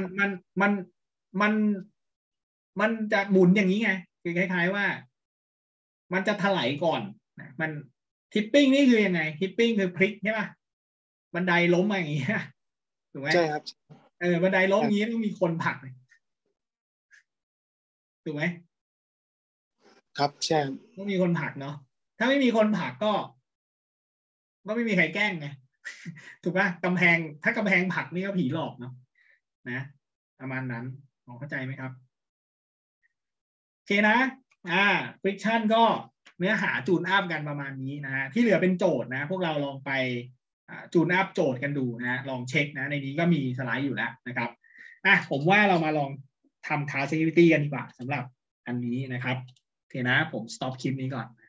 Speaker 1: มันจะหมุนอย่างนี้ไงคือคล้ายๆว่ามันจะถลายก่อนนะมันทิปปิ้งนี่คือยังไงทิปปิ้งคือพลิกใช่ป่ะบันไดล้มมาอย่างนี้ถูกไหม
Speaker 2: ใช่ครับ
Speaker 1: บันไดล้มอย่างนี้ต้องมีคนผลักถูกไหม
Speaker 2: ครับใช่
Speaker 1: ต้องมีคนผลักเนาะถ้าไม่มีคนผลักก็ไม่มีใครแกล้งไงถูกป่ะกำแพงถ้ากำแพงผลักนี่ก็ผีหลอกเนาะนะประมาณนั้นเข้าใจไหมครับโอเคนะfriction ก็เนื้อหาจูนอัพกันประมาณนี้นะฮะที่เหลือเป็นโจทย์นะพวกเราลองไปจูนอัพโจทย์กันดูนะลองเช็คนะในนี้ก็มีสไลด์อยู่แล้วนะครับผมว่าเรามาลองทำ task activity กันดีกว่าสำหรับอันนี้นะครับโอเคนะผม stop คลิปนี้ก่อน